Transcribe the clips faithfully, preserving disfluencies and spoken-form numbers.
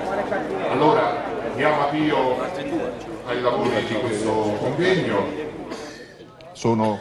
Allora, diamo avvio ai lavori di questo convegno. Sono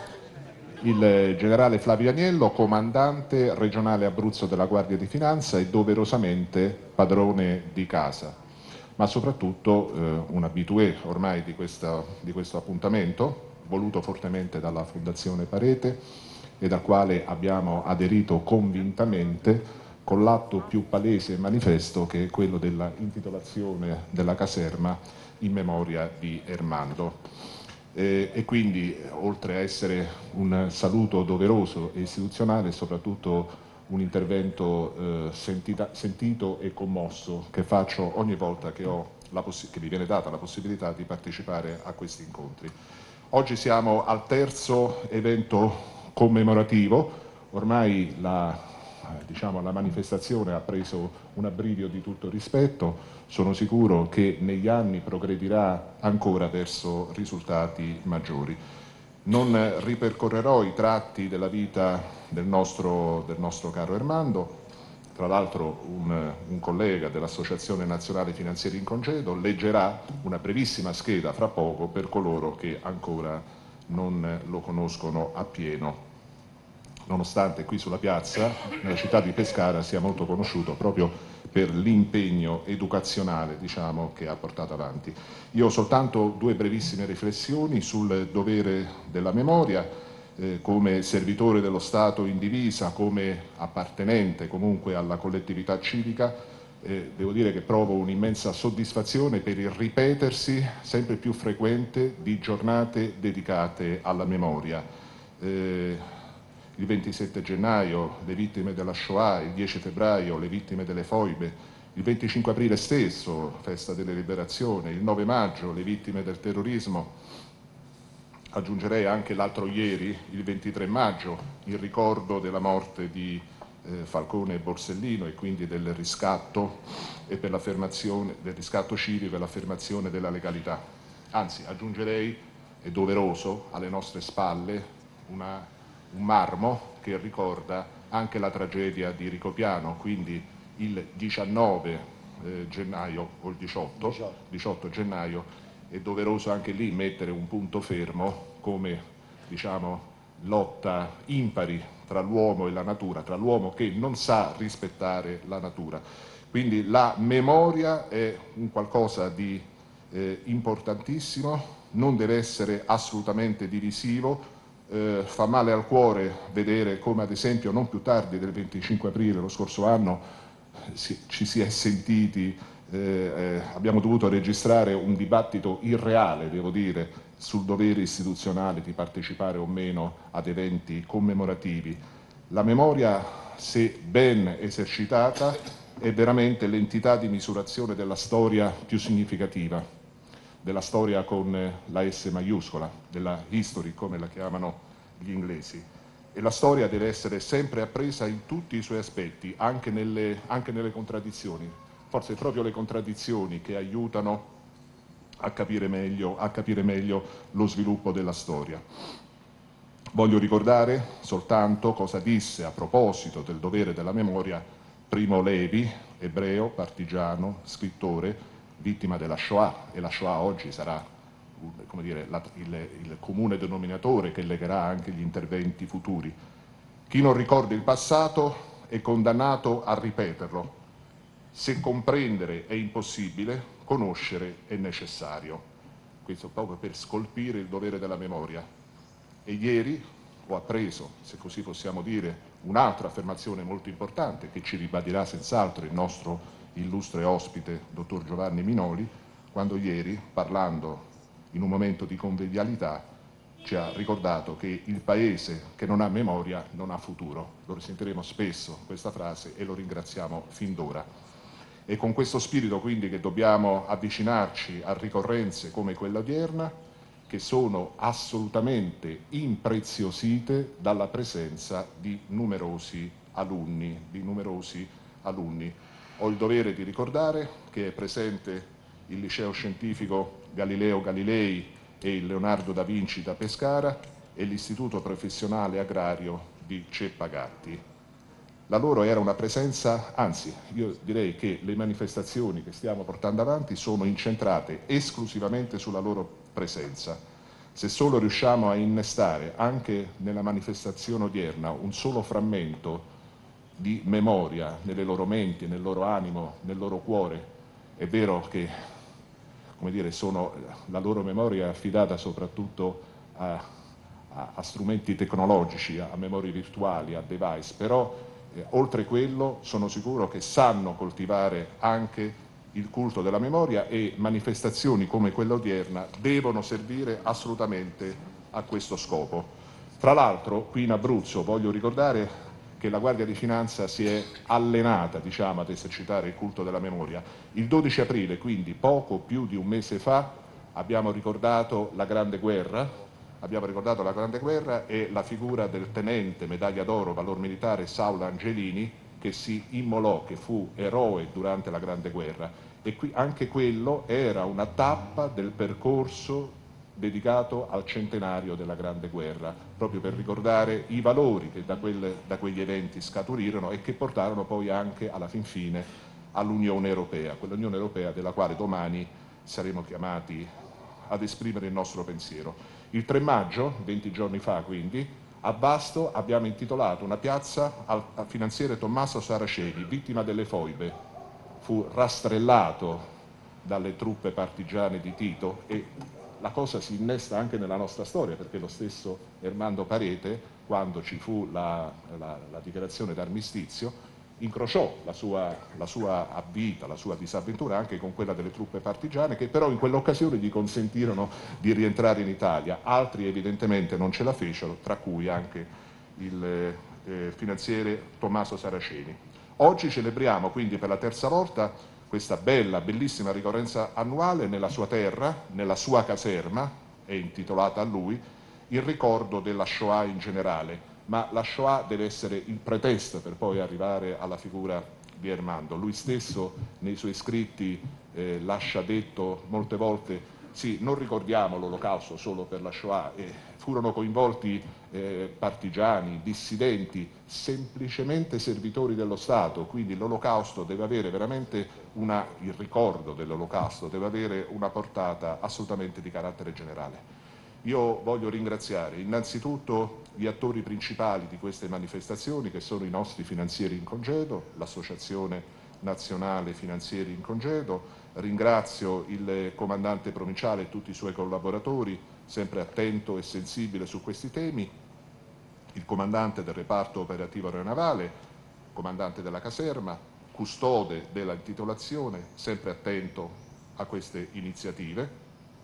il generale Flavio Agnello, comandante regionale Abruzzo della Guardia di Finanza e doverosamente padrone di casa, ma soprattutto eh, un abitué ormai di, questa, di questo appuntamento, voluto fortemente dalla Fondazione Parete e dal quale abbiamo aderito convintamente con l'atto più palese e manifesto che è quello della intitolazione della caserma in memoria di Ermando. Eh, e quindi, oltre a essere un saluto doveroso e istituzionale, è soprattutto un intervento eh, sentita, sentito e commosso che faccio ogni volta che, ho la che mi viene data la possibilità di partecipare a questi incontri. Oggi siamo al terzo evento commemorativo, ormai la Diciamo, la manifestazione ha preso un abbrivio di tutto rispetto, sono sicuro che negli anni progredirà ancora verso risultati maggiori. Non ripercorrerò i tratti della vita del nostro, del nostro caro Ermando, tra l'altro un, un collega dell'Associazione Nazionale Finanzieri in Congedo leggerà una brevissima scheda fra poco per coloro che ancora non lo conoscono appieno, nonostante qui sulla piazza, nella città di Pescara, sia molto conosciuto proprio per l'impegno educazionale, diciamo, che ha portato avanti. Io ho soltanto due brevissime riflessioni sul dovere della memoria, eh, come servitore dello Stato in divisa, come appartenente comunque alla collettività civica. Eh, devo dire che provo un'immensa soddisfazione per il ripetersi sempre più frequente di giornate dedicate alla memoria. Eh, il ventisette gennaio le vittime della Shoah, il dieci febbraio le vittime delle foibe, il venticinque aprile stesso, festa della liberazione, il nove maggio le vittime del terrorismo, aggiungerei anche l'altro ieri, il ventitré maggio, il ricordo della morte di eh, Falcone e Borsellino e quindi del riscatto e per l'affermazione del riscatto civico e l'affermazione della legalità. Anzi, aggiungerei, è doveroso, alle nostre spalle una un marmo che ricorda anche la tragedia di Ricopiano, quindi il diciannove eh, gennaio o il diciotto, diciotto gennaio, è doveroso anche lì mettere un punto fermo come, diciamo, lotta impari tra l'uomo e la natura, tra l'uomo che non sa rispettare la natura. Quindi la memoria è un qualcosa di eh, importantissimo, non deve essere assolutamente divisivo. Eh, fa male al cuore vedere come, ad esempio, non più tardi del venticinque aprile lo scorso anno si, ci si è sentiti, eh, eh, abbiamo dovuto registrare un dibattito irreale, devo dire, sul dovere istituzionale di partecipare o meno ad eventi commemorativi. La memoria, se ben esercitata, è veramente l'entità di misurazione della storia più significativa, della storia con la S maiuscola, della history come la chiamano gli inglesi. E la storia deve essere sempre appresa in tutti i suoi aspetti, anche nelle, anche nelle contraddizioni. Forse è proprio le contraddizioni che aiutano a capire meglio, a capire meglio lo sviluppo della storia. Voglio ricordare soltanto cosa disse a proposito del dovere della memoria Primo Levi, ebreo, partigiano, scrittore, vittima della Shoah, e la Shoah oggi sarà, come dire, la, il, il comune denominatore che legherà anche gli interventi futuri. Chi non ricorda il passato è condannato a ripeterlo. Se comprendere è impossibile, conoscere è necessario. Questo proprio per scolpire il dovere della memoria. E ieri ho appreso, se così possiamo dire, un'altra affermazione molto importante che ci ribadirà senz'altro il nostro illustre ospite, dottor Giovanni Minoli, quando ieri, parlando in un momento di convivialità, ci ha ricordato che il paese che non ha memoria non ha futuro. Lo risentiremo spesso questa frase e lo ringraziamo fin d'ora. È con questo spirito quindi che dobbiamo avvicinarci a ricorrenze come quella odierna, che sono assolutamente impreziosite dalla presenza di numerosi alunni, di numerosi alunni. Ho il dovere di ricordare che è presente il Liceo Scientifico Galileo Galilei e il Leonardo da Vinci da Pescara e l'Istituto Professionale Agrario di Ceppagatti. La loro era una presenza, anzi io direi che le manifestazioni che stiamo portando avanti sono incentrate esclusivamente sulla loro presenza. Se solo riusciamo a innestare anche nella manifestazione odierna un solo frammento di memoria nelle loro menti, nel loro animo, nel loro cuore, è vero che, come dire, sono, la loro memoria è affidata soprattutto a, a, a strumenti tecnologici, a, a memorie virtuali, a device, però Eh, oltre quello sono sicuro che sanno coltivare anche il culto della memoria, e manifestazioni come quella odierna devono servire assolutamente a questo scopo. Tra l'altro qui in Abruzzo voglio ricordare che la Guardia di Finanza si è allenata, diciamo, ad esercitare il culto della memoria. Il dodici aprile, quindi poco più di un mese fa, abbiamo ricordato la Grande Guerra, Abbiamo ricordato la Grande Guerra e la figura del tenente medaglia d'oro valor militare Saulo Angelini, che si immolò, che fu eroe durante la Grande Guerra, e qui anche quello era una tappa del percorso dedicato al centenario della Grande Guerra, proprio per ricordare i valori che da, quelle, da quegli eventi scaturirono e che portarono poi anche alla fin fine all'Unione Europea, quell'Unione Europea della quale domani saremo chiamati ad esprimere il nostro pensiero. Il tre maggio, venti giorni fa quindi, a Vasto abbiamo intitolato una piazza al finanziere Tommaso Saraceni, vittima delle foibe. Fu rastrellato dalle truppe partigiane di Tito, e la cosa si innesta anche nella nostra storia, perché lo stesso Ermando Parete, quando ci fu la, la, la dichiarazione d'armistizio, incrociò la sua, la sua vita, la sua disavventura anche con quella delle truppe partigiane, che però in quell'occasione gli consentirono di rientrare in Italia. Altri evidentemente non ce la fecero, tra cui anche il eh, finanziere Tommaso Saraceni. Oggi celebriamo quindi per la terza volta questa bella, bellissima ricorrenza annuale nella sua terra, nella sua caserma, è intitolata a lui, il ricordo della Shoah in generale. Ma la Shoah deve essere il pretesto per poi arrivare alla figura di Ermando. Lui stesso nei suoi scritti eh, lascia detto molte volte: sì, non ricordiamo l'Olocausto solo per la Shoah, eh, furono coinvolti eh, partigiani, dissidenti, semplicemente servitori dello Stato, quindi l'Olocausto deve avere veramente una, il ricordo dell'Olocausto deve avere una portata assolutamente di carattere generale. Io voglio ringraziare innanzitutto gli attori principali di queste manifestazioni, che sono i nostri finanzieri in congedo, l'Associazione Nazionale Finanzieri in Congedo. Ringrazio il comandante provinciale e tutti i suoi collaboratori, sempre attento e sensibile su questi temi, il comandante del reparto operativo aeronavale, comandante della caserma, custode della intitolazione, sempre attento a queste iniziative.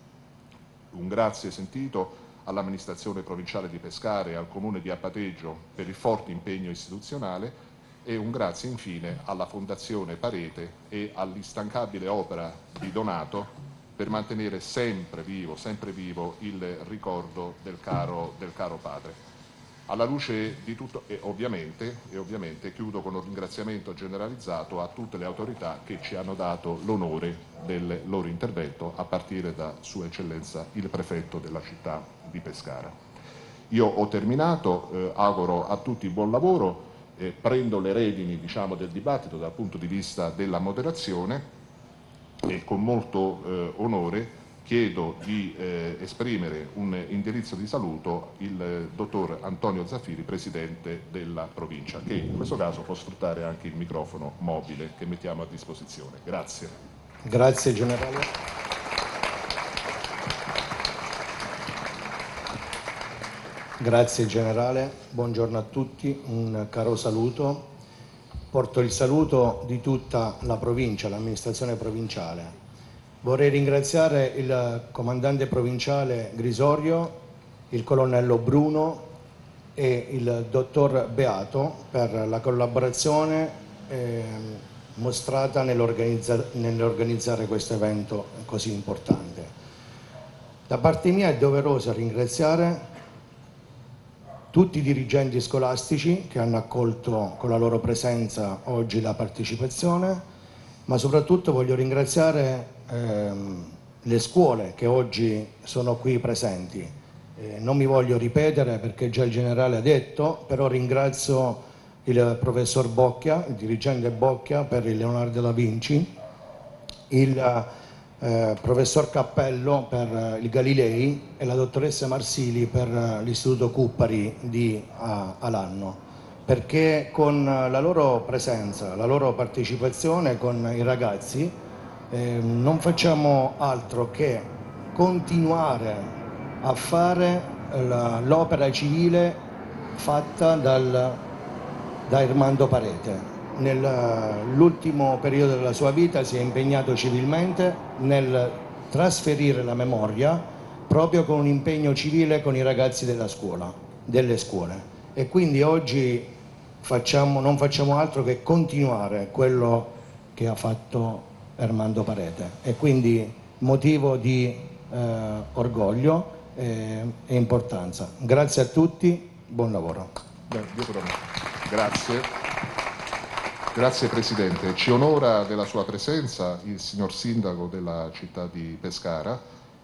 Un grazie sentito all'amministrazione provinciale di Pescara e al comune di Appateggio per il forte impegno istituzionale, e un grazie infine alla Fondazione Parete e all'instancabile opera di Donato per mantenere sempre vivo, sempre vivo il ricordo del caro, del caro padre. Alla luce di tutto, e ovviamente, e ovviamente chiudo con un ringraziamento generalizzato a tutte le autorità che ci hanno dato l'onore del loro intervento, a partire da Sua Eccellenza il Prefetto della città di Pescara. Io ho terminato, eh, auguro a tutti buon lavoro, eh, prendo le redini, diciamo, del dibattito dal punto di vista della moderazione, e con molto eh, onore chiedo di eh, esprimere un indirizzo di saluto il eh, dottor Antonio Zaffiri, Presidente della Provincia, che in questo caso può sfruttare anche il microfono mobile che mettiamo a disposizione. Grazie. Grazie Generale. Grazie Generale, buongiorno a tutti, un caro saluto. Porto il saluto di tutta la provincia, l'amministrazione provinciale. Vorrei ringraziare il comandante provinciale Grisorio, il colonnello Bruno e il dottor Beato per la collaborazione eh, mostrata nell'organizza- nell'organizzare questo evento così importante. Da parte mia è doveroso ringraziare tutti i dirigenti scolastici che hanno accolto con la loro presenza oggi la partecipazione, ma soprattutto voglio ringraziare ehm, le scuole che oggi sono qui presenti. Eh, non mi voglio ripetere perché già il generale ha detto, però ringrazio il professor Bocchia, il dirigente Bocchia per il Leonardo da Vinci, il eh, professor Cappello per il Galilei e la dottoressa Marsili per l'Istituto Cuppari di uh, Alanno, perché con la loro presenza, la loro partecipazione con i ragazzi eh, non facciamo altro che continuare a fare l'opera civile fatta dal, da Armando Parete. Nell'ultimo periodo della sua vita si è impegnato civilmente nel trasferire la memoria proprio con un impegno civile con i ragazzi della scuola, delle scuole, e quindi oggi facciamo, non facciamo altro che continuare quello che ha fatto Armando Parete, e quindi motivo di eh, orgoglio e, e importanza. Grazie a tutti, buon lavoro. Grazie. Grazie Presidente. Ci onora della sua presenza il signor Sindaco della città di Pescara,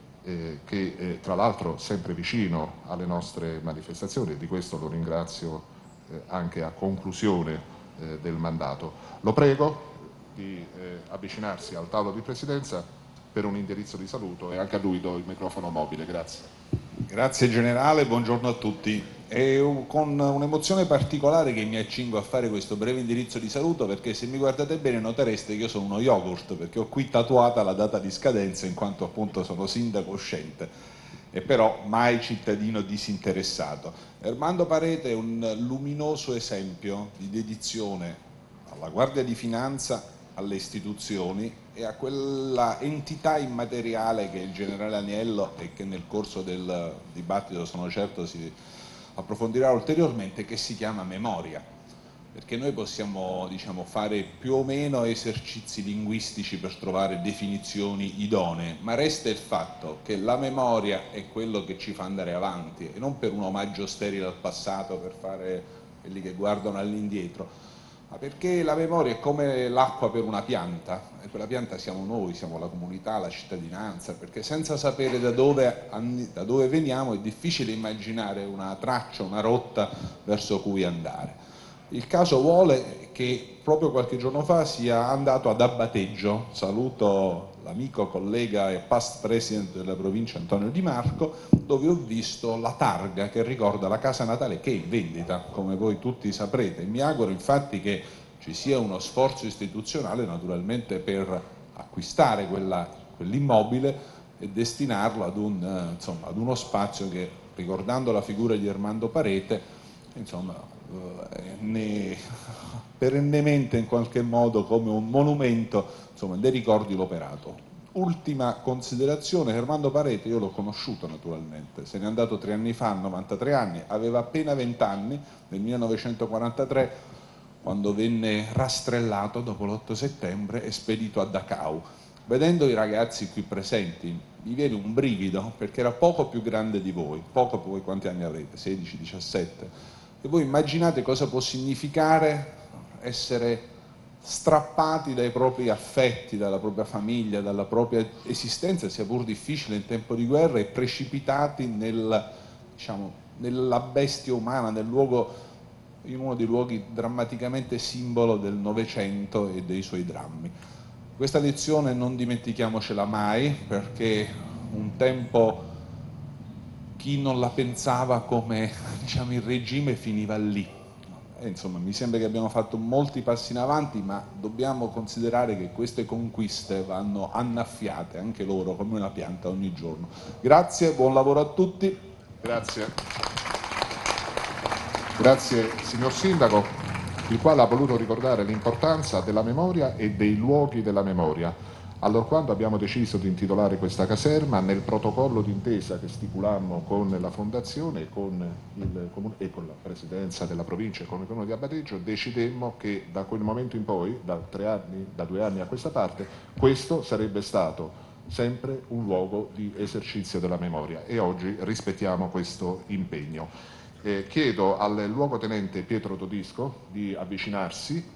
eh, che eh, tra l'altro sempre vicino alle nostre manifestazioni, e di questo lo ringrazio eh, anche a conclusione eh, del mandato. Lo prego di eh, avvicinarsi al tavolo di Presidenza per un indirizzo di saluto, e anche a lui do il microfono mobile. Grazie. Grazie Generale, buongiorno a tutti. È con un'emozione particolare che mi accingo a fare questo breve indirizzo di saluto, perché se mi guardate bene notereste che io sono uno yogurt, perché ho qui tatuata la data di scadenza in quanto appunto sono sindaco uscente e però mai cittadino disinteressato. Armando Parete è un luminoso esempio di dedizione alla Guardia di Finanza, alle istituzioni e a quella entità immateriale che è il generale Aniello, e che nel corso del dibattito sono certo si approfondirà ulteriormente, che si chiama memoria, perché noi possiamo, diciamo, fare più o meno esercizi linguistici per trovare definizioni idonee, ma resta il fatto che la memoria è quello che ci fa andare avanti, e non per un omaggio sterile al passato, per fare quelli che guardano all'indietro, ma perché la memoria è come l'acqua per una pianta, e quella pianta siamo noi, siamo la comunità, la cittadinanza, perché senza sapere da dove, da dove veniamo è difficile immaginare una traccia, una rotta verso cui andare. Il caso vuole che proprio qualche giorno fa sia andato ad Abbateggio, saluto l'amico, collega e past president della provincia Antonio Di Marco, dove ho visto la targa che ricorda la casa natale, che è in vendita, come voi tutti saprete. Mi auguro infatti che ci sia uno sforzo istituzionale naturalmente per acquistare quell'immobile e destinarlo ad, un, eh, insomma, ad uno spazio che, ricordando la figura di Armando Parete, insomma, eh, ne, perennemente in qualche modo come un monumento, insomma, ne ricordi l'operato. Ultima considerazione: Armando Parete io l'ho conosciuto naturalmente, se n'è andato tre anni fa, novantatré anni, aveva appena venti anni, nel millenovecentoquarantatré, quando venne rastrellato dopo l'otto settembre e spedito a Dachau. Vedendo i ragazzi qui presenti mi viene un brivido, perché era poco più grande di voi, poco più. Voi quanti anni avrete? sedici, diciassette? E voi immaginate cosa può significare essere strappati dai propri affetti, dalla propria famiglia, dalla propria esistenza, sia pur difficile in tempo di guerra, e precipitati nel, diciamo, nella bestia umana, nel luogo, in uno dei luoghi drammaticamente simbolo del Novecento e dei suoi drammi. Questa lezione non dimentichiamocela mai, perché un tempo chi non la pensava come, diciamo, il regime finiva lì. E insomma, mi sembra che abbiamo fatto molti passi in avanti, ma dobbiamo considerare che queste conquiste vanno annaffiate anche loro come una pianta ogni giorno. Grazie, buon lavoro a tutti. Grazie. Grazie signor Sindaco, il quale ha voluto ricordare l'importanza della memoria e dei luoghi della memoria. Allorquando abbiamo deciso di intitolare questa caserma, nel protocollo d'intesa che stipulammo con la Fondazione e con, il comune, e con la Presidenza della Provincia e con il Comune di Abbateggio, decidemmo che da quel momento in poi, da, tre anni, da due anni a questa parte, questo sarebbe stato sempre un luogo di esercizio della memoria, e oggi rispettiamo questo impegno. Eh, chiedo al luogotenente Pietro Todisco di avvicinarsi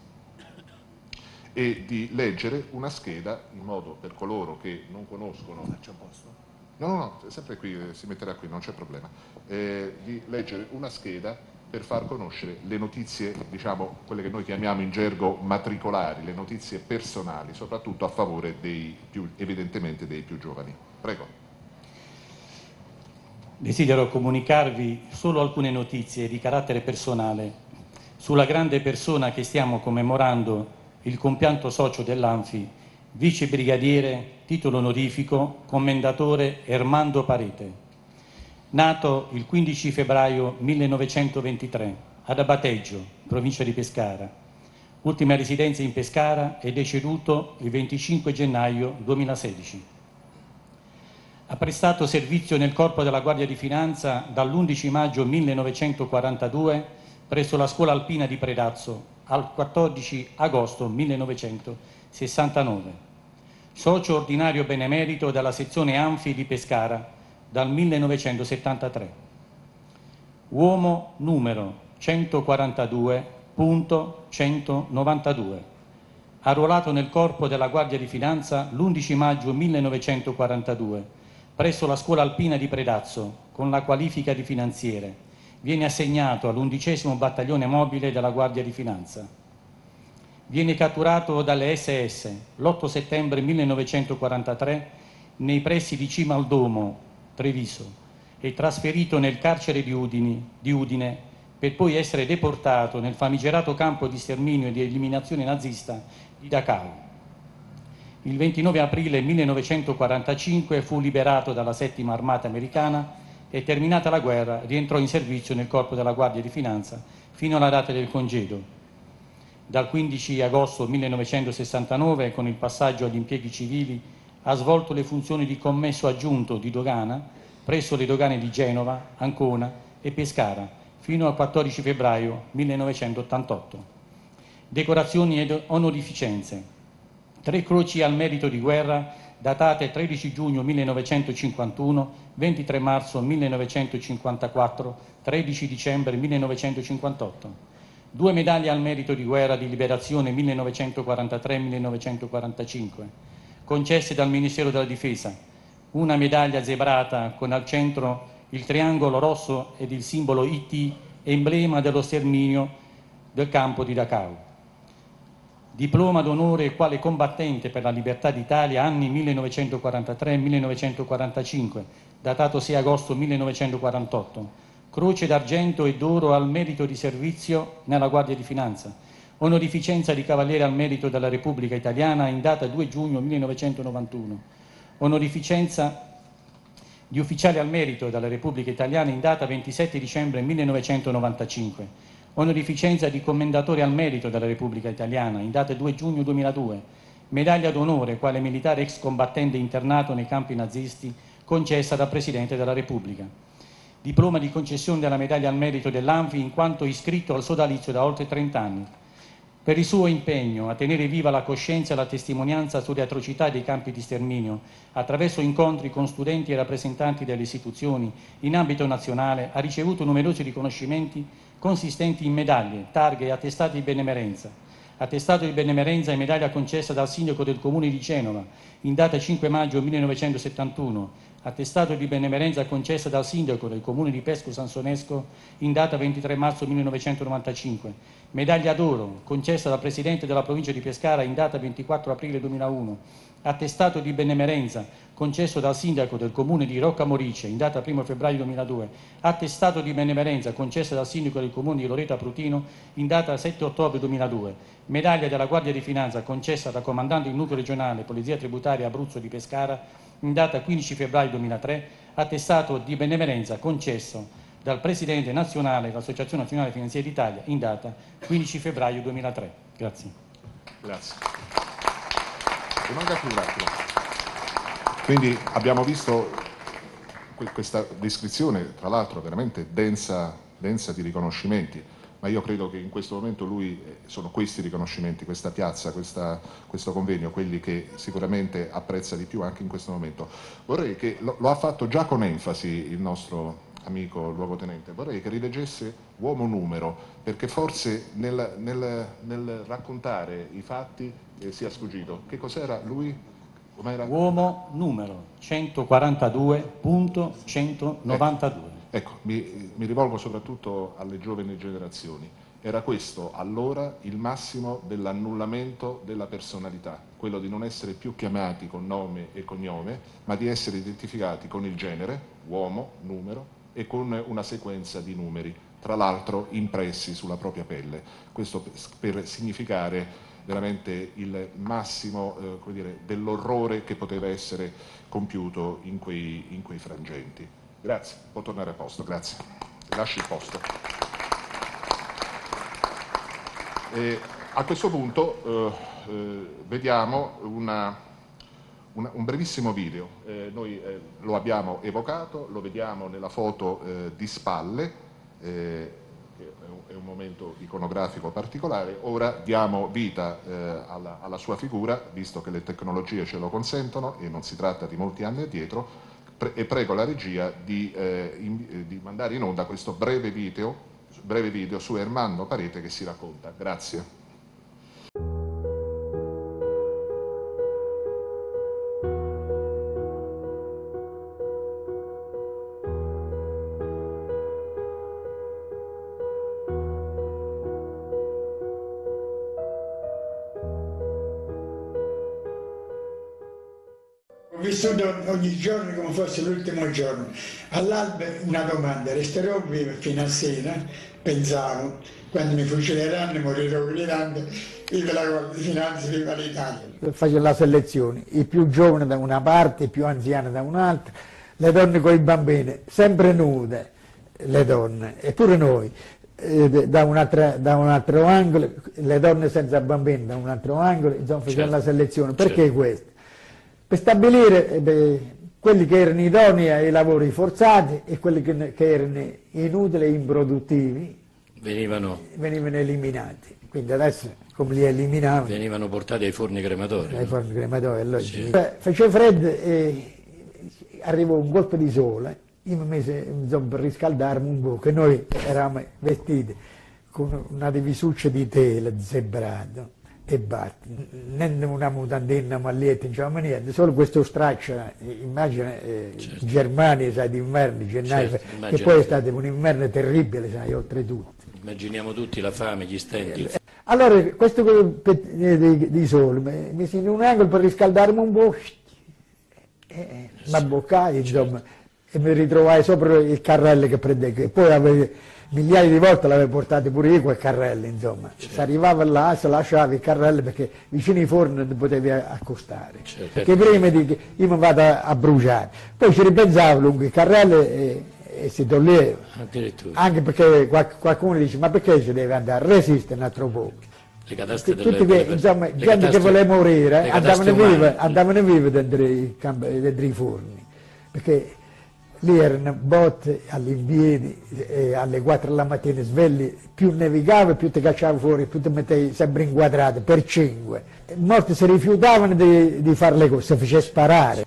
e di leggere una scheda, in modo, per coloro che non conoscono, Faccio posto. no, no, no, sempre qui, eh, si metterà qui, non c'è problema, eh, di leggere una scheda per far conoscere le notizie, diciamo, quelle che noi chiamiamo in gergo matricolari, le notizie personali, soprattutto a favore dei più, evidentemente dei più giovani. Prego. Desidero comunicarvi solo alcune notizie di carattere personale sulla grande persona che stiamo commemorando, il compianto socio dell'Anfi, vice brigadiere, titolo onorifico, commendatore Ermando Parete. Nato il quindici febbraio millenovecentoventitré ad Abateggio, provincia di Pescara, ultima residenza in Pescara, e deceduto il venticinque gennaio duemilasedici. Ha prestato servizio nel Corpo della Guardia di Finanza dall'undici maggio millenovecentoquarantadue presso la Scuola Alpina di Predazzo al quattordici agosto millenovecentosessantanove. Socio ordinario benemerito della sezione Anfi di Pescara dal millenovecentosettantatré. Uomo numero centoquarantadue punto centonovantadue. Arruolato nel Corpo della Guardia di Finanza l'undici maggio millenovecentoquarantadue presso la Scuola Alpina di Predazzo con la qualifica di finanziere. Viene assegnato all'undicesimo battaglione mobile della Guardia di Finanza. Viene catturato dalle esse esse l'otto settembre millenovecentoquarantatré nei pressi di Cimaldomo, Treviso, e trasferito nel carcere di Udine, di Udine per poi essere deportato nel famigerato campo di sterminio e di eliminazione nazista di Dachau. Il ventinove aprile millenovecentoquarantacinque fu liberato dalla settima armata americana e, terminata la guerra, rientrò in servizio nel Corpo della Guardia di Finanza fino alla data del congedo. Dal quindici agosto millenovecentosessantanove, con il passaggio agli impieghi civili, ha svolto le funzioni di commesso aggiunto di dogana presso le dogane di Genova, Ancona e Pescara fino al quattordici febbraio millenovecentottantotto. Decorazioni ed onorificenze: tre croci al merito di guerra datate tredici giugno millenovecentocinquantuno, ventitré marzo millenovecentocinquantaquattro, tredici dicembre millenovecentocinquantotto. Due medaglie al merito di guerra di liberazione millenovecentoquarantatré millenovecentoquarantacinque, concesse dal Ministero della Difesa, una medaglia zebrata con al centro il triangolo rosso ed il simbolo I T, emblema dello sterminio del campo di Dachau. Diploma d'onore quale combattente per la libertà d'Italia anni millenovecentoquarantatré millenovecentoquarantacinque, datato sei agosto millenovecentoquarantotto. Croce d'argento e d'oro al merito di servizio nella Guardia di Finanza. Onorificenza di Cavaliere al merito della Repubblica Italiana in data due giugno millenovecentonovantuno. Onorificenza di Ufficiale al merito della Repubblica Italiana in data ventisette dicembre millenovecentonovantacinque. Onorificenza di Commendatore al merito della Repubblica Italiana in data due giugno duemiladue. Medaglia d'onore quale militare ex combattente internato nei campi nazisti, concessa dal Presidente della Repubblica. Diploma di concessione della medaglia al merito dell'Anfi in quanto iscritto al sodalizio da oltre trenta anni. Per il suo impegno a tenere viva la coscienza e la testimonianza sulle atrocità dei campi di sterminio, attraverso incontri con studenti e rappresentanti delle istituzioni in ambito nazionale, ha ricevuto numerosi riconoscimenti consistenti in medaglie, targhe e attestati di benemerenza. Attestato di benemerenza e medaglia concessa dal Sindaco del Comune di Genova in data cinque maggio millenovecentosettantuno, attestato di benemerenza concessa dal Sindaco del Comune di Pesco Sansonesco in data ventitré marzo millenovecentonovantacinque, medaglia d'oro concessa dal Presidente della Provincia di Pescara in data ventiquattro aprile duemilauno, attestato di benemerenza concesso dal Sindaco del Comune di Roccamorice in data primo febbraio duemiladue, attestato di benemerenza concessa dal Sindaco del Comune di Loreto Aprutino in data sette ottobre duemiladue, medaglia della Guardia di Finanza concessa dal Comandante del Nucleo Regionale Polizia Tributaria Abruzzo di Pescara in data quindici febbraio duemilatré, attestato di benemerenza concesso dal Presidente nazionale dell'Associazione Nazionale Finanziaria d'Italia in data quindici febbraio duemilatré. Grazie. Grazie. Rimanga più un attimo. Quindi abbiamo visto questa descrizione, tra l'altro veramente densa, densa di riconoscimenti, ma io credo che in questo momento lui, sono questi riconoscimenti, questa piazza, questa, questo convegno, quelli che sicuramente apprezza di più anche in questo momento. Vorrei che, lo, lo ha fatto già con enfasi il nostro amico luogotenente, vorrei che rileggesse uomo numero, perché forse nel, nel, nel raccontare i fatti eh, sia sfuggito. Che cos'era lui? Uomo numero centoquarantadue punto centonovantadue. Ecco. Ecco, mi, mi rivolgo soprattutto alle giovani generazioni. Era questo allora il massimo dell'annullamento della personalità, quello di non essere più chiamati con nome e cognome, ma di essere identificati con il genere, uomo, numero, e con una sequenza di numeri, tra l'altro impressi sulla propria pelle. Questo per significare veramente il massimo eh, come dire, dell'orrore che poteva essere compiuto in quei, in quei frangenti. Grazie, può tornare a posto, grazie. Lasci il posto. E a questo punto eh, eh, vediamo una, una, un brevissimo video. Eh, noi eh, lo abbiamo evocato, lo vediamo nella foto eh, di spalle, eh, che è un, è un momento iconografico particolare. Ora diamo vita eh, alla, alla sua figura, visto che le tecnologie ce lo consentono e non si tratta di molti anni addietro, pre- e prego la regia di, eh, in, di mandare in onda questo breve video breve video su Ermanno Parete che si racconta. Grazie. Ho vissuto ogni giorno come fosse l'ultimo giorno. All'alba una domanda, resterò vivo fino a sera? Pensavo, quando mi fucileranno morirò gridando, viva la Guardia di Finanza, viva l'Italia. Faccio la selezione, i più giovani da una parte, i più anziani da un'altra, le donne con i bambini, sempre nude, le donne, e pure noi, eh, da, un altro, da un altro angolo, le donne senza bambini da un altro angolo, insomma facciamo certo. la selezione. Perché certo. questo? Per stabilire eh, beh, quelli che erano idonei ai lavori forzati e quelli che, che erano inutili e improduttivi venivano, venivano eliminati. Quindi adesso come li eliminavano? Venivano portati ai forni crematori. Ai no? forni crematori, allora, sì. Faceva freddo e arrivò un colpo di sole, io mi mise insomma, per riscaldarmi un po', che noi eravamo vestiti con una divisuccia di tela, zebrato e batti, non una mutandina, maglietta, diciamo niente, solo questo straccio, immagina eh, certo. Germania, sai, d'inverno, gennaio, certo, che poi è stato un inverno terribile, sai, oltretutto. Immaginiamo tutti la fame, gli stenti. Eh, allora, questo di, di sole, mi mise in un angolo per riscaldarmi un po', eh, mi abboccai, insomma, certo. e mi ritrovai sopra il carrello che prendevo, e poi avevo migliaia di volte l'avevo portato pure io quel carrello, insomma. Certo. Si arrivava là, si lasciava il carrello perché vicino ai forni non potevi accostare. Certo. Perché prima di che io mi vado a, a bruciare. Poi ci ripensavo lungo il carrello e, e si toglieva. Addirittura. Anche perché qualcuno dice, ma perché ci deve andare? Resiste un altro po'. Le catastre Tutti delle, che, delle, insomma, le gente che voleva morire, andavano vive, andavano vive dentro i, dentro i forni. Perché lì erano botte all'impiedi, e alle quattro della mattina svegli, più nevicava più ti cacciava fuori, più ti mettevi sempre inquadrato per cinque. Molti si rifiutavano di, di fare le cose, si faceva sparare.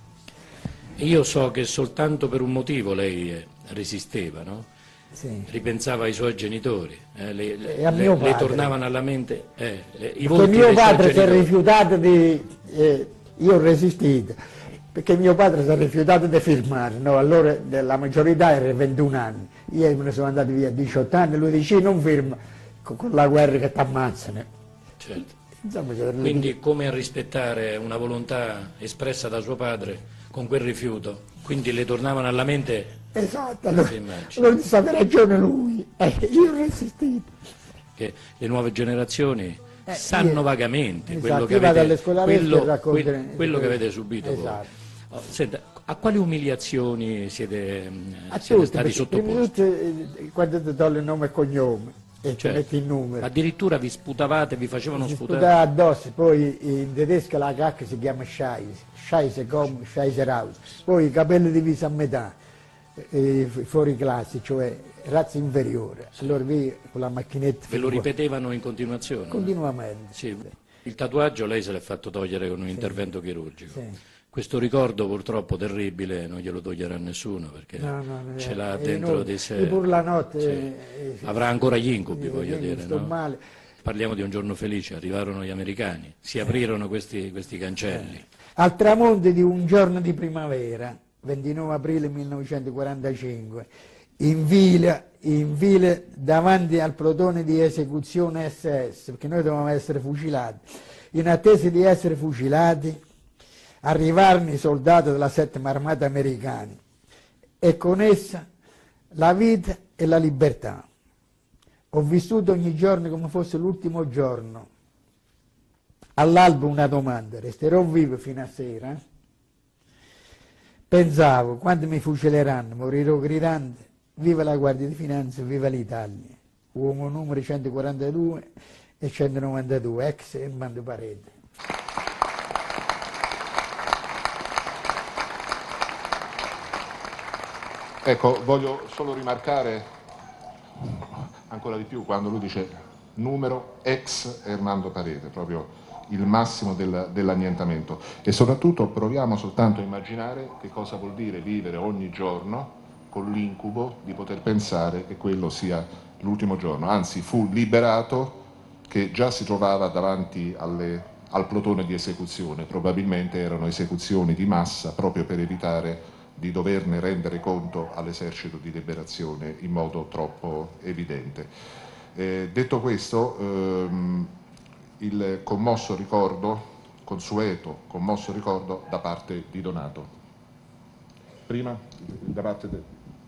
Io so che soltanto per un motivo lei resisteva, no? Sì. Ripensava ai suoi genitori, eh, le, le, e a mio le, le tornavano alla mente eh, le, i volti volti mio padre si è genitori. rifiutato di... Eh, io ho resistito. Perché mio padre si è rifiutato di firmare, no? Allora la maggiorità era ventuno anni, io me ne sono andato via a diciotto anni, lui dice non firma, con la guerra che ti ammazzano. Certo. Insomma, quindi come a rispettare una volontà espressa da suo padre con quel rifiuto, quindi le tornavano alla mente. Esatto, allora, allora aveva ragione lui, eh, io ho resistito. Che le nuove generazioni eh, sanno io, vagamente esatto, quello, che avete, quello, quel, quello che avete subito esatto. voi. Senta, a quali umiliazioni siete, a siete tutti, stati sottoposti? Tutti, quando ti do il nome e cognome e certo. ti metti il numero. Addirittura vi sputavate, vi facevano si sputare? sputava addosso, poi in tedesco la cacca si chiama Scheisse, Scheisse come Scheisse raus, poi i capelli divisi a metà, eh, fuori classe, cioè razza inferiore. Sì. Allora vi con la macchinetta... Ve lo ripetevano in continuazione? Continuamente. Sì. Il tatuaggio lei se l'è fatto togliere con un sì. intervento chirurgico. Sì. Questo ricordo purtroppo terribile non glielo toglierà nessuno perché no, no, ce l'ha dentro di sé. Pur la notte sì. eh, avrà ancora gli incubi, eh, voglio dire. Sto no? male. Parliamo di un giorno felice, arrivarono gli americani, si aprirono questi, questi cancelli. Eh. Al tramonto di un giorno di primavera, ventinove aprile millenovecentoquarantacinque, in fila, in fila davanti al plotone di esecuzione S S, perché noi dovevamo essere fucilati. In attesa di essere fucilati arrivarono i soldati della settima armata americana e con essa la vita e la libertà. Ho vissuto ogni giorno come fosse l'ultimo giorno. All'alba una domanda: resterò vivo fino a sera? Pensavo, quando mi fucileranno morirò gridando: viva la Guardia di Finanza, viva l'Italia. Uomo numeri centoquarantadue e centonovantadue, ex Ermando Parete. Ecco, voglio solo rimarcare ancora di più quando lui dice numero ex Ermando Parete, proprio il massimo del, dell'annientamento, e soprattutto proviamo soltanto a immaginare che cosa vuol dire vivere ogni giorno con l'incubo di poter pensare che quello sia l'ultimo giorno. Anzi, fu liberato che già si trovava davanti alle, al plotone di esecuzione, probabilmente erano esecuzioni di massa proprio per evitare di doverne rendere conto all'esercito di liberazione in modo troppo evidente. Eh, detto questo, ehm, il commosso ricordo, consueto commosso ricordo da parte di Donato. Prima da parte, de,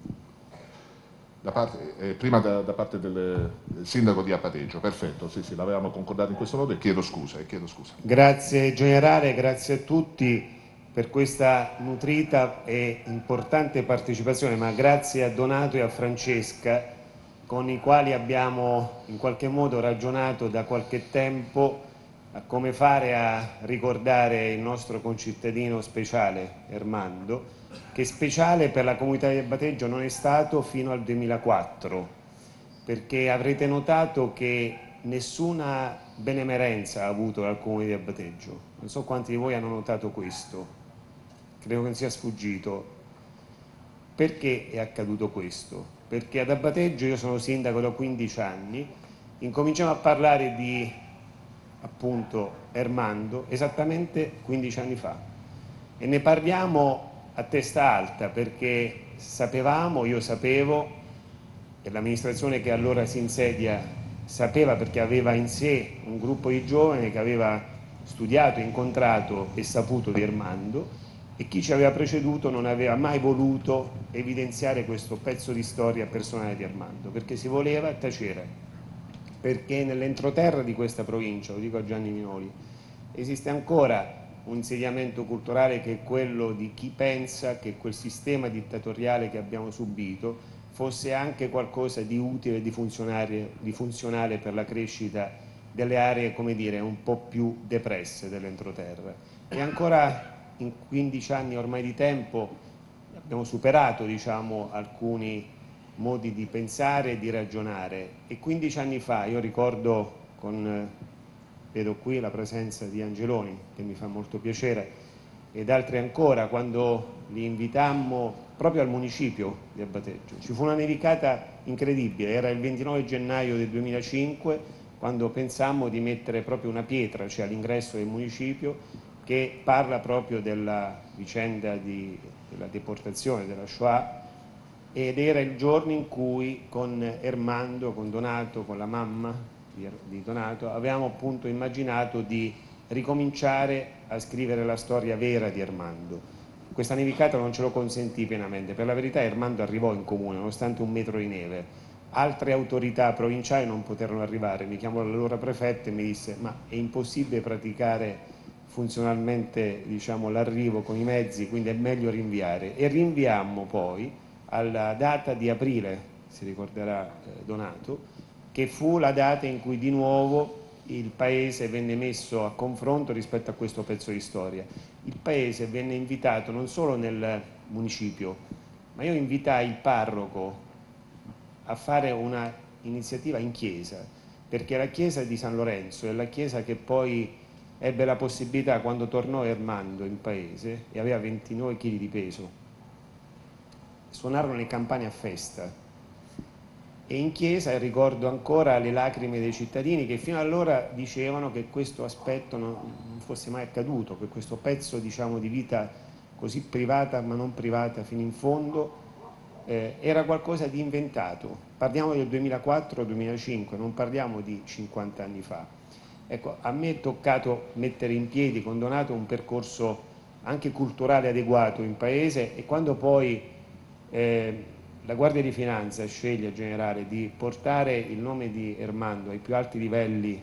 da parte, eh, prima da, da parte del, del sindaco di Appateggio, perfetto, sì, sì, l'avevamo concordato in questo modo e chiedo scusa, e chiedo scusa. Grazie generale, grazie a tutti per questa nutrita e importante partecipazione, ma grazie a Donato e a Francesca, con i quali abbiamo in qualche modo ragionato da qualche tempo a come fare a ricordare il nostro concittadino speciale, Ermando, che speciale per la comunità di Appateggio non è stato fino al duemilaquattro, perché avrete notato che nessuna benemerenza ha avuto dal comune di Appateggio. Non so quanti di voi hanno notato questo, credo che non sia sfuggito. Perché è accaduto questo? Perché ad Appateggio, io sono sindaco da quindici anni, incominciamo a parlare di appunto Ermando esattamente quindici anni fa e ne parliamo a testa alta perché sapevamo, io sapevo e l'amministrazione che allora si insedia sapeva, perché aveva in sé un gruppo di giovani che aveva studiato, incontrato e saputo di Ermando, e chi ci aveva preceduto non aveva mai voluto evidenziare questo pezzo di storia personale di Ermando, perché si voleva tacere, perché nell'entroterra di questa provincia, lo dico a Gianni Minoli, esiste ancora un insediamento culturale che è quello di chi pensa che quel sistema dittatoriale che abbiamo subito fosse anche qualcosa di utile e di funzionale, di funzionale per la crescita delle aree, come dire, un po' più depresse dell'entroterra. E ancora in quindici anni ormai di tempo abbiamo superato, diciamo, alcuni modi di pensare e di ragionare, e quindici anni fa, io ricordo, con, vedo qui la presenza di Angeloni, che mi fa molto piacere, ed altri ancora, quando li invitammo proprio al municipio di Appateggio, ci fu una nevicata incredibile, era il ventinove gennaio del duemilacinque, quando pensammo di mettere proprio una pietra, cioè all'ingresso del municipio, che parla proprio della vicenda di, della deportazione, della Shoah, ed era il giorno in cui con Ermando, con Donato, con la mamma di, di Donato, avevamo appunto immaginato di ricominciare a scrivere la storia vera di Ermando. Questa nevicata non ce lo consentì pienamente, per la verità Ermando arrivò in comune nonostante un metro di neve, altre autorità provinciali non poterono arrivare, mi chiamò l'allora prefetto e mi disse: ma è impossibile praticare funzionalmente, diciamo, l'arrivo con i mezzi, quindi è meglio rinviare, e rinviammo poi alla data di aprile, si ricorderà eh, Donato, che fu la data in cui di nuovo il paese venne messo a confronto rispetto a questo pezzo di storia. Il paese venne invitato non solo nel municipio, ma io invitai il parroco a fare una iniziativa in chiesa, perché la chiesa di San Lorenzo è la chiesa che poi ebbe la possibilità, quando tornò Ermando in paese e aveva ventinove chili di peso, suonarono le campane a festa, e in chiesa ricordo ancora le lacrime dei cittadini che fino allora dicevano che questo aspetto non fosse mai accaduto, che questo pezzo, diciamo, di vita così privata ma non privata fino in fondo eh, era qualcosa di inventato. Parliamo del duemilaquattro duemilacinque, non parliamo di cinquanta anni fa. Ecco, a me è toccato mettere in piedi con Donato un percorso anche culturale adeguato in paese, e quando poi eh, la Guardia di Finanza sceglie, generale, di portare il nome di Ermando ai più alti livelli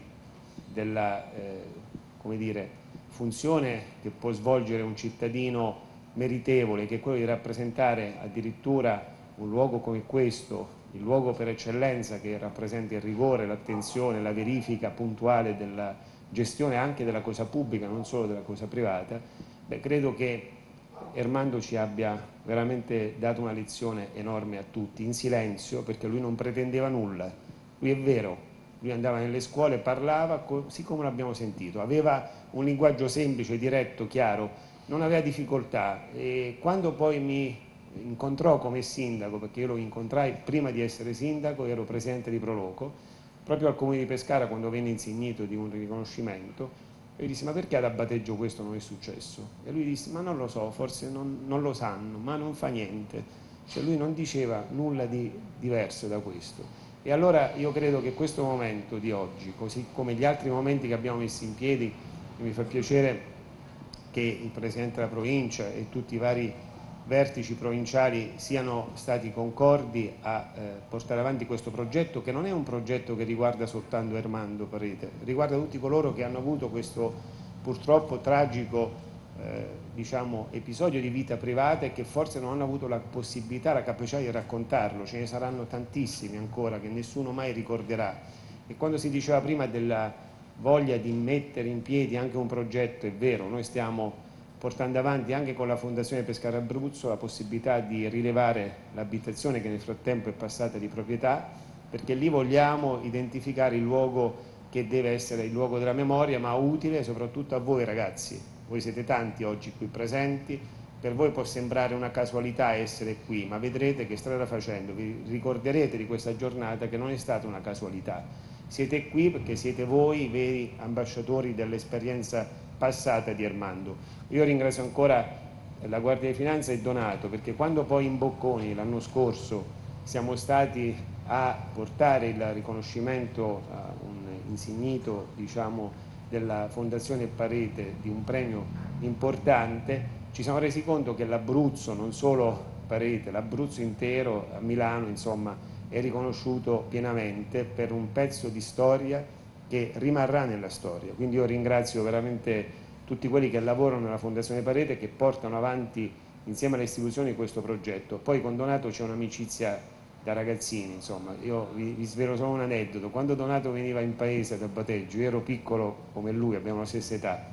della eh, come dire, funzione che può svolgere un cittadino meritevole, che è quello di rappresentare addirittura un luogo come questo, il luogo per eccellenza che rappresenta il rigore, l'attenzione, la verifica puntuale della gestione anche della cosa pubblica, non solo della cosa privata, beh, credo che Ermando ci abbia veramente dato una lezione enorme a tutti, in silenzio, perché lui non pretendeva nulla. Lui è vero, lui andava nelle scuole, parlava così come l'abbiamo sentito, aveva un linguaggio semplice, diretto, chiaro, non aveva difficoltà, e quando poi mi incontrò come sindaco, perché io lo incontrai prima di essere sindaco, ero presidente di Proloco, proprio al Comune di Pescara, quando venne insignito di un riconoscimento, io dissi: ma perché ad Abbateggio questo non è successo? E lui disse: ma non lo so, forse non, non lo sanno, ma non fa niente. Cioè lui non diceva nulla di diverso da questo. E allora io credo che questo momento di oggi, così come gli altri momenti che abbiamo messo in piedi, mi fa piacere che il Presidente della Provincia e tutti i vari vertici provinciali siano stati concordi a eh, portare avanti questo progetto, che non è un progetto che riguarda soltanto Ermando Parete, riguarda tutti coloro che hanno avuto questo purtroppo tragico eh, diciamo, episodio di vita privata, e che forse non hanno avuto la possibilità, la capacità di raccontarlo. Ce ne saranno tantissimi ancora che nessuno mai ricorderà. E quando si diceva prima della voglia di mettere in piedi anche un progetto, è vero, noi stiamo portando avanti anche con la Fondazione Pescara Abruzzo la possibilità di rilevare l'abitazione che nel frattempo è passata di proprietà, perché lì vogliamo identificare il luogo che deve essere il luogo della memoria, ma utile soprattutto a voi ragazzi. Voi siete tanti oggi qui presenti, per voi può sembrare una casualità essere qui, ma vedrete che strada facendo vi ricorderete di questa giornata che non è stata una casualità. Siete qui perché siete voi i veri ambasciatori dell'esperienza passata di Ermando. Io ringrazio ancora la Guardia di Finanza e Donato, perché quando poi in Bocconi l'anno scorso siamo stati a portare il riconoscimento a un insignito, diciamo, della Fondazione Parete di un premio importante, ci siamo resi conto che l'Abruzzo, non solo Parete, l'Abruzzo intero, a Milano insomma, è riconosciuto pienamente per un pezzo di storia che rimarrà nella storia. Quindi io ringrazio veramente tutti quelli che lavorano nella Fondazione Parete, che portano avanti insieme alle istituzioni questo progetto. Poi con Donato c'è un'amicizia da ragazzini, insomma, io vi, vi svelo solo un aneddoto. Quando Donato veniva in paese ad Abbateggio, io ero piccolo come lui, abbiamo la stessa età,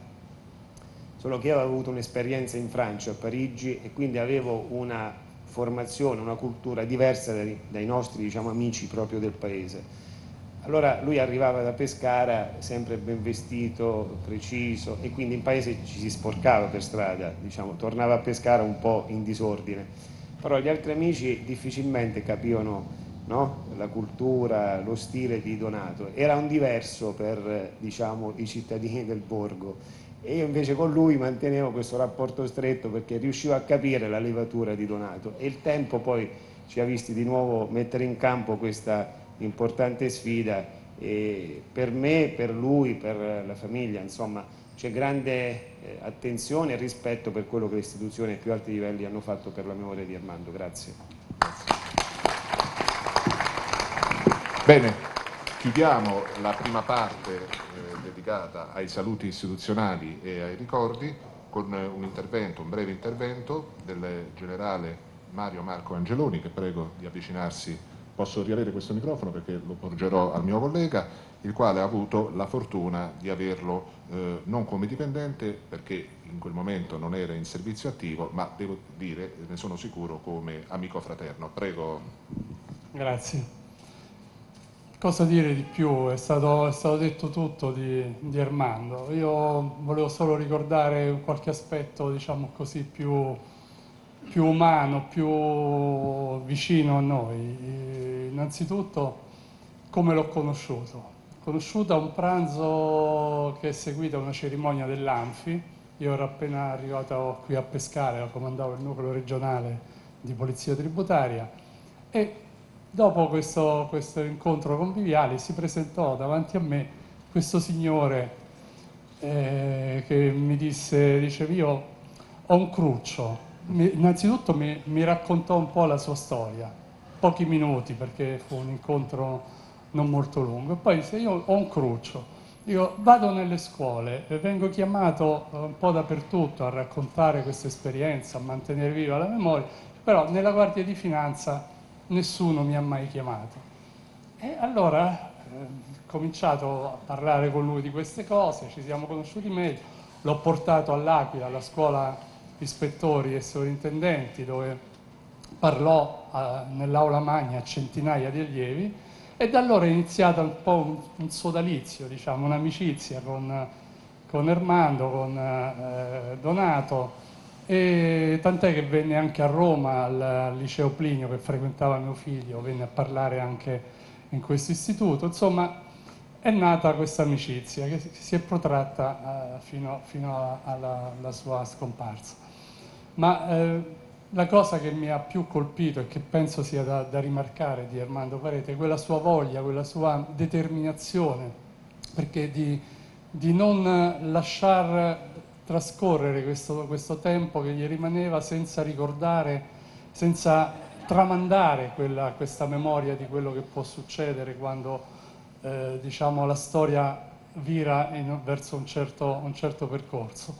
solo che io avevo avuto un'esperienza in Francia, a Parigi, e quindi avevo una formazione, una cultura diversa dai, dai nostri, diciamo, amici proprio del paese. Allora lui arrivava da Pescara sempre ben vestito, preciso, e quindi in paese ci si sporcava per strada, diciamo, tornava a Pescara un po' in disordine. Però gli altri amici difficilmente capivano, no? La cultura, lo stile di Donato. Era un diverso per, diciamo, i cittadini del borgo. E io invece con lui mantenevo questo rapporto stretto, perché riuscivo a capire la levatura di Donato. E il tempo poi ci ha visti di nuovo mettere in campo questa importante sfida, e per me, per lui, per la famiglia, insomma, c'è grande eh, attenzione e rispetto per quello che le istituzioni ai più alti livelli hanno fatto per la memoria di Ermando. Grazie. Bene, chiudiamo la prima parte eh, dedicata ai saluti istituzionali e ai ricordi con un intervento, un breve intervento del generale Mario Marco Angeloni, che prego di avvicinarsi. Posso riavere questo microfono perché lo porgerò al mio collega, il quale ha avuto la fortuna di averlo eh, non come dipendente, perché in quel momento non era in servizio attivo, ma devo dire, ne sono sicuro, come amico fraterno. Prego. Grazie. Cosa dire di più? È stato, è stato detto tutto di, di Ermando. Io volevo solo ricordare qualche aspetto, diciamo così, più... più umano, più vicino a noi. Innanzitutto come l'ho conosciuto. L'ho conosciuto a un pranzo che è seguito a una cerimonia dell'Anfi. Io ero appena arrivato qui a Pescara, comandavo il nucleo regionale di polizia tributaria, e dopo questo, questo incontro conviviale si presentò davanti a me questo signore eh, che mi disse, dicevi, io ho un cruccio. Mi, innanzitutto mi, mi raccontò un po' la sua storia, pochi minuti perché fu un incontro non molto lungo, e poi disse io ho un cruccio, io vado nelle scuole e vengo chiamato un po' dappertutto a raccontare questa esperienza, a mantenere viva la memoria, però nella Guardia di Finanza nessuno mi ha mai chiamato. E allora eh, ho cominciato a parlare con lui di queste cose, ci siamo conosciuti meglio, l'ho portato all'Aquila, alla scuola ispettori e sovrintendenti, dove parlò eh, nell'aula magna a centinaia di allievi, e da allora è iniziato un po' un, un sodalizio, diciamo, un'amicizia con, con Ermando, con eh, Donato, e tant'è che venne anche a Roma al, al liceo Plinio che frequentava mio figlio, venne a parlare anche in questo istituto. Insomma, è nata questa amicizia che si è protratta eh, fino, fino alla, alla, alla sua scomparsa. Ma eh, la cosa che mi ha più colpito e che penso sia da, da rimarcare di Ermando Parete è quella sua voglia, quella sua determinazione, perché di, di non lasciar trascorrere questo, questo tempo che gli rimaneva senza ricordare, senza tramandare quella, questa memoria di quello che può succedere quando eh, diciamo, la storia vira in, verso un certo, un certo percorso.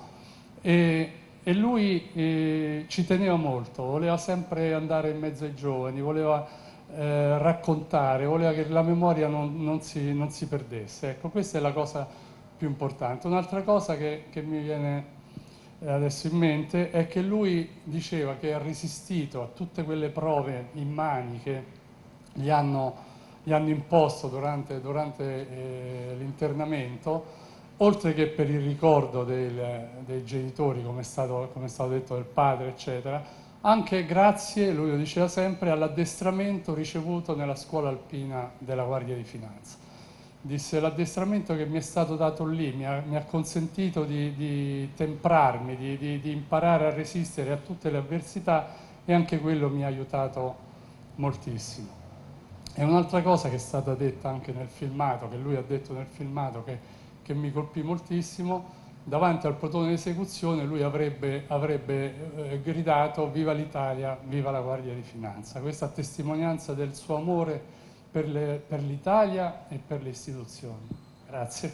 E, E lui eh, ci teneva molto, voleva sempre andare in mezzo ai giovani, voleva eh, raccontare, voleva che la memoria non, non, si, non si perdesse. Ecco, questa è la cosa più importante. Un'altra cosa che, che mi viene adesso in mente è che lui diceva che ha resistito a tutte quelle prove immani che gli hanno, gli hanno imposto durante, durante eh, l'internamento, oltre che per il ricordo del, dei genitori, come è, stato, come è stato detto, del padre, eccetera, anche grazie, lui lo diceva sempre, all'addestramento ricevuto nella scuola alpina della Guardia di Finanza. Disse, l'addestramento che mi è stato dato lì mi ha, mi ha consentito di, di temprarmi, di, di, di imparare a resistere a tutte le avversità, e anche quello mi ha aiutato moltissimo. E un'altra cosa che è stata detta anche nel filmato, che lui ha detto nel filmato, che che mi colpì moltissimo, davanti al plotone di esecuzione lui avrebbe, avrebbe eh, gridato viva l'Italia, viva la Guardia di Finanza. Questa testimonianza del suo amore per, le, per l'Italia e per le istituzioni. Grazie.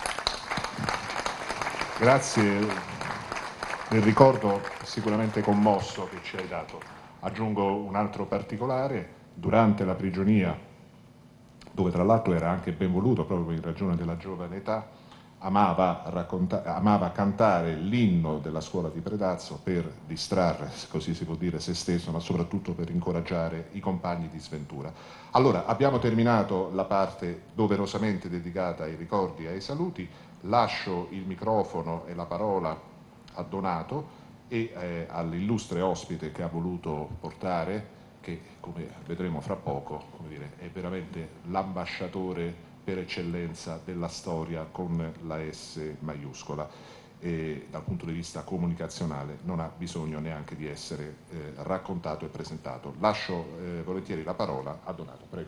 Grazie del ricordo sicuramente commosso che ci hai dato. Aggiungo un altro particolare: durante la prigionia, dove tra l'altro era anche ben voluto proprio in ragione della giovane età, amava, amava cantare l'inno della scuola di Predazzo per distrarre, così si può dire, se stesso, ma soprattutto per incoraggiare i compagni di sventura. Allora, abbiamo terminato la parte doverosamente dedicata ai ricordi e ai saluti. Lascio il microfono e la parola a Donato e eh, all'illustre ospite che ha voluto portare, che come vedremo fra poco, come dire, è veramente l'ambasciatore per eccellenza della storia con la S maiuscola, e dal punto di vista comunicazionale non ha bisogno neanche di essere eh, raccontato e presentato. Lascio eh, volentieri la parola a Donato, prego.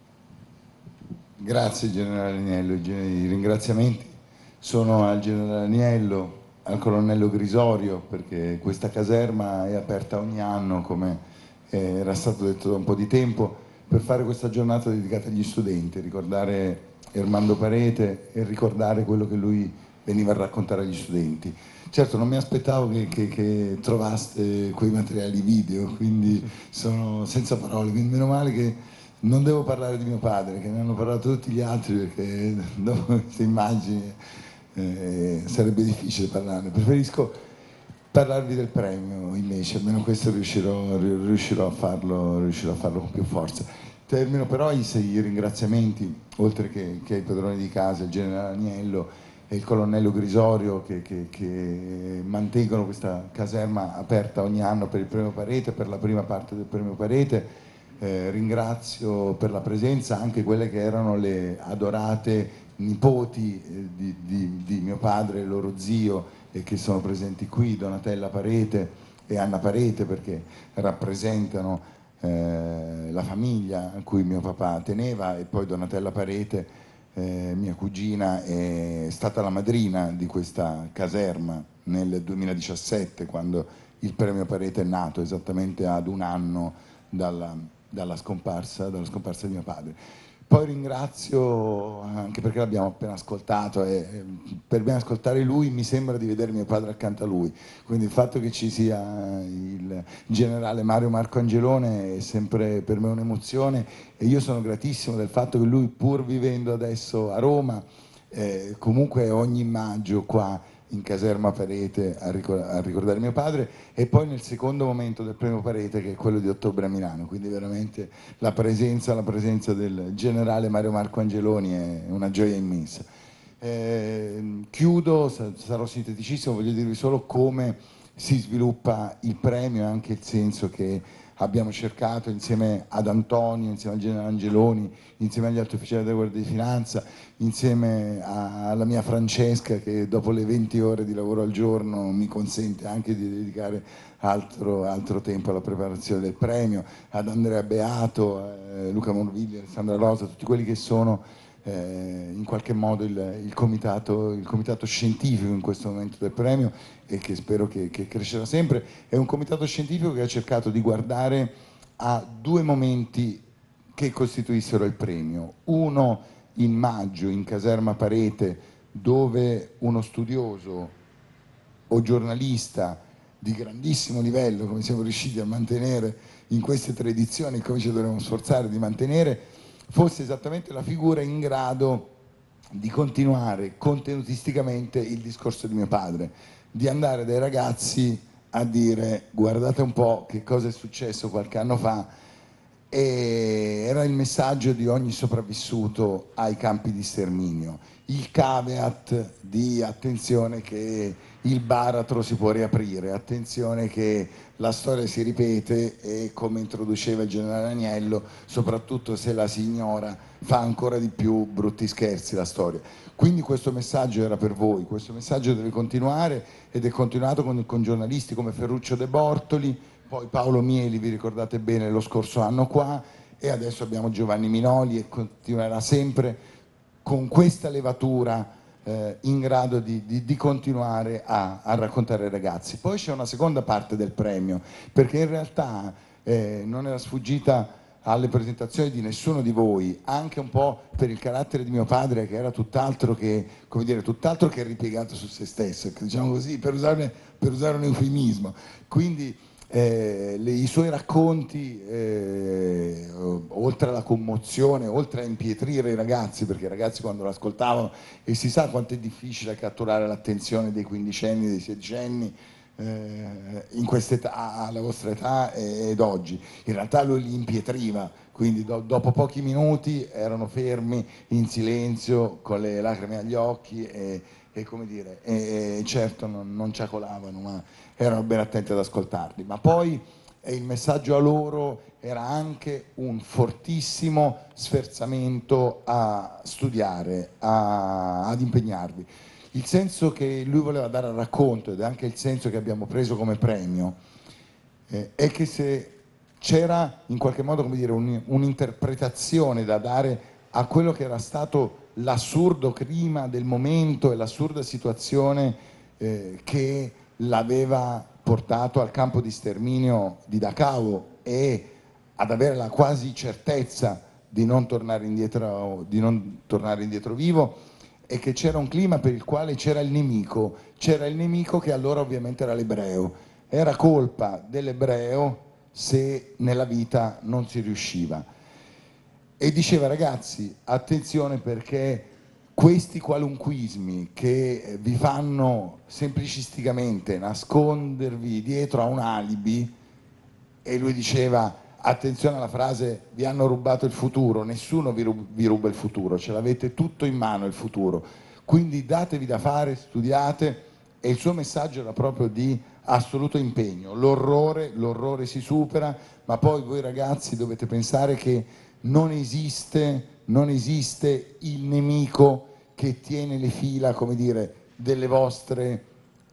Grazie generale Agnello, i ringraziamenti sono al generale Agnello, al colonnello Grisorio, perché questa caserma è aperta ogni anno, come era stato detto da un po' di tempo, per fare questa giornata dedicata agli studenti, ricordare Ermando Parete e ricordare quello che lui veniva a raccontare agli studenti. Certo, non mi aspettavo che, che, che trovaste quei materiali video, quindi sono senza parole, quindi meno male che non devo parlare di mio padre, che ne hanno parlato tutti gli altri, perché dopo queste immagini eh, sarebbe difficile parlarne. Preferisco parlarvi del premio, invece, almeno questo riuscirò, riuscirò, a farlo, riuscirò a farlo con più forza. Termino però i, i ringraziamenti, oltre che, che ai padroni di casa, il generale Agnello e il colonnello Grisorio, che, che, che mantengono questa caserma aperta ogni anno per il premio Parete, per la prima parte del premio Parete. Eh, ringrazio per la presenza anche quelle che erano le adorate nipoti eh, di, di, di mio padre e loro zio, e che sono presenti qui, Donatella Parete e Anna Parete, perché rappresentano eh, la famiglia a cui mio papà teneva, e poi Donatella Parete, eh, mia cugina, è stata la madrina di questa caserma nel duemiladiciassette, quando il premio Parete è nato, esattamente ad un anno dalla, dalla, scomparsa, dalla scomparsa di mio padre. Poi ringrazio, anche perché l'abbiamo appena ascoltato, e per me ascoltare lui mi sembra di vedere mio padre accanto a lui, quindi il fatto che ci sia il generale Mario Marco Angelone è sempre per me un'emozione, e io sono gratissimo del fatto che lui, pur vivendo adesso a Roma, eh, comunque ogni maggio qua in caserma Parete a, ricor- a ricordare mio padre, e poi nel secondo momento del premio Parete, che è quello di ottobre a Milano, quindi veramente la presenza, la presenza del generale Mario Marco Angeloni è una gioia immensa. Eh, chiudo, sarò sinteticissimo, voglio dirvi solo come si sviluppa il premio e anche il senso che abbiamo cercato insieme ad Antonio, insieme al generale Angeloni, insieme agli altri ufficiali della Guardia di Finanza, insieme a, alla mia Francesca, che dopo le venti ore di lavoro al giorno mi consente anche di dedicare altro, altro tempo alla preparazione del premio, ad Andrea Beato, eh, Luca Morvilli, Alessandra Rosa, tutti quelli che sono eh, in qualche modo il, il, comitato, il comitato scientifico in questo momento del premio, e che spero che, che crescerà sempre. È un comitato scientifico che ha cercato di guardare a due momenti che costituissero il premio. Uno in maggio in caserma Parete, dove uno studioso o giornalista di grandissimo livello, come siamo riusciti a mantenere in queste tre edizioni, come ci dovremmo sforzare di mantenere, fosse esattamente la figura in grado di continuare contenutisticamente il discorso di mio padre, di andare dai ragazzi a dire: guardate un po' che cosa è successo qualche anno fa. E era il messaggio di ogni sopravvissuto ai campi di sterminio, il caveat di attenzione che il baratro si può riaprire, attenzione che la storia si ripete, e come introduceva il generale Agnello, soprattutto se la si ignora fa ancora di più brutti scherzi la storia. Quindi questo messaggio era per voi, questo messaggio deve continuare, ed è continuato con, con giornalisti come Ferruccio De Bortoli, poi Paolo Mieli, vi ricordate bene, lo scorso anno qua, e adesso abbiamo Giovanni Minoli, e continuerà sempre con questa levatura eh, in grado di, di, di continuare a, a raccontare ai ragazzi. Poi c'è una seconda parte del premio, perché in realtà eh, non era sfuggita alle presentazioni di nessuno di voi, anche un po' per il carattere di mio padre, che era tutt'altro che, come dire, tutt'altro che ripiegato su se stesso, diciamo così, per usare, per usare un eufemismo. Quindi Eh, le, i suoi racconti, eh, oltre alla commozione, oltre a impietrire i ragazzi, perché i ragazzi quando lo ascoltavano, e si sa quanto è difficile catturare l'attenzione dei quindicenni, dei sedicenni, eh, in quest'età, alla vostra età ed oggi, in realtà lui li impietriva, quindi do, dopo pochi minuti erano fermi in silenzio con le lacrime agli occhi, e, e come dire, e, e certo non, non ciacolavano, ma erano ben attenti ad ascoltarli. Ma poi eh, il messaggio a loro era anche un fortissimo sferzamento a studiare, a, ad impegnarvi. Il senso che lui voleva dare al racconto, ed è anche il senso che abbiamo preso come premio, eh, è che se c'era in qualche modo, come dire, un, un'interpretazione da dare a quello che era stato l'assurdo clima del momento e l'assurda situazione eh, che l'aveva portato al campo di sterminio di Dachau, e ad avere la quasi certezza di non tornare indietro, di non tornare indietro vivo, e che c'era un clima per il quale c'era il nemico, c'era il nemico che allora ovviamente era l'ebreo. Era colpa dell'ebreo se nella vita non si riusciva. E diceva: ragazzi, attenzione, perché questi qualunquismi che vi fanno semplicisticamente nascondervi dietro a un alibi, e lui diceva: attenzione alla frase vi hanno rubato il futuro, nessuno vi, rub- vi ruba il futuro, ce l'avete tutto in mano il futuro, quindi datevi da fare, studiate. E il suo messaggio era proprio di assoluto impegno, l'orrore, l'orrore si supera, ma poi voi ragazzi dovete pensare che non esiste, non esiste il nemico che tiene le fila, come dire, delle vostre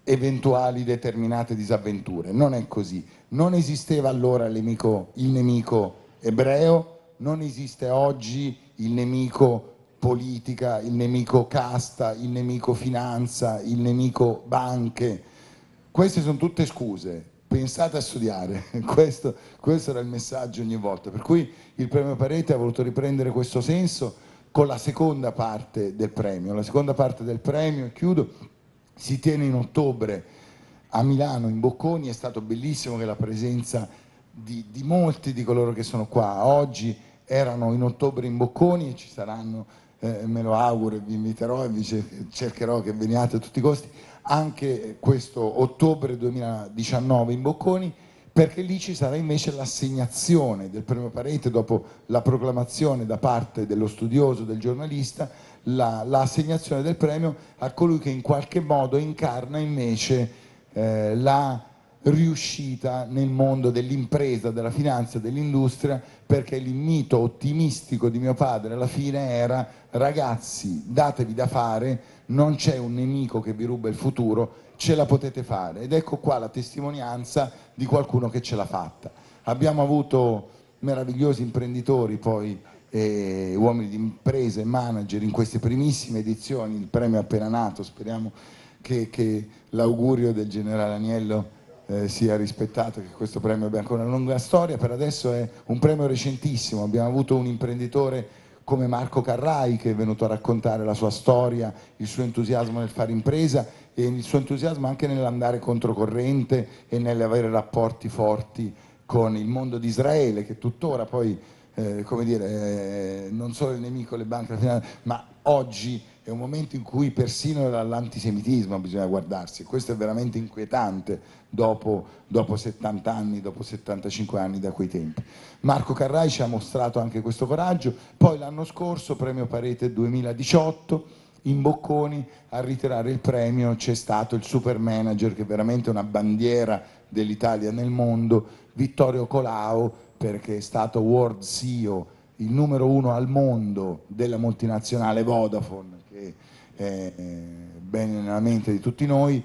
eventuali determinate disavventure. Non è così. Non esisteva allora il nemico, il nemico ebreo, non esiste oggi il nemico politica, il nemico casta, il nemico finanza, il nemico banche. Queste sono tutte scuse. Pensate a studiare, questo, questo era il messaggio ogni volta, per cui il premio Parete ha voluto riprendere questo senso con la seconda parte del premio. La seconda parte del premio, e chiudo, si tiene in ottobre a Milano, in Bocconi. È stato bellissimo che la presenza di, di molti di coloro che sono qua oggi erano in ottobre in Bocconi e ci saranno, eh, me lo auguro e vi inviterò e vi cercherò che veniate a tutti i costi, anche questo ottobre duemiladiciannove in Bocconi, perché lì ci sarà invece l'assegnazione del premio Parete dopo la proclamazione da parte dello studioso, del giornalista, la, l'assegnazione del premio a colui che in qualche modo incarna invece eh, la riuscita nel mondo dell'impresa, della finanza, dell'industria, perché il mito ottimistico di mio padre alla fine era: ragazzi, datevi da fare, non c'è un nemico che vi ruba il futuro, ce la potete fare. Ed ecco qua la testimonianza di qualcuno che ce l'ha fatta. Abbiamo avuto meravigliosi imprenditori poi, eh, uomini di impresa e manager in queste primissime edizioni. Il premio è appena nato, speriamo che, che l'augurio del generale Agnello eh, sia rispettato, che questo premio abbia ancora una lunga storia. Per adesso è un premio recentissimo. Abbiamo avuto un imprenditore come Marco Carrai che è venuto a raccontare la sua storia, il suo entusiasmo nel fare impresa e il suo entusiasmo anche nell'andare controcorrente e nell'avere rapporti forti con il mondo di Israele, che tuttora poi, eh, come dire, eh, non solo il nemico, le banche, la finanza, ma oggi è un momento in cui persino dall'antisemitismo bisogna guardarsi. Questo è veramente inquietante dopo, dopo settanta anni, dopo settantacinque anni da quei tempi. Marco Carrai ci ha mostrato anche questo coraggio. Poi l'anno scorso, premio Parete duemiladiciotto, in Bocconi a ritirare il premio c'è stato il super manager, che è veramente una bandiera dell'Italia nel mondo, Vittorio Colao, perché è stato World C E O, il numero uno al mondo della multinazionale Vodafone, che è bene nella mente di tutti noi,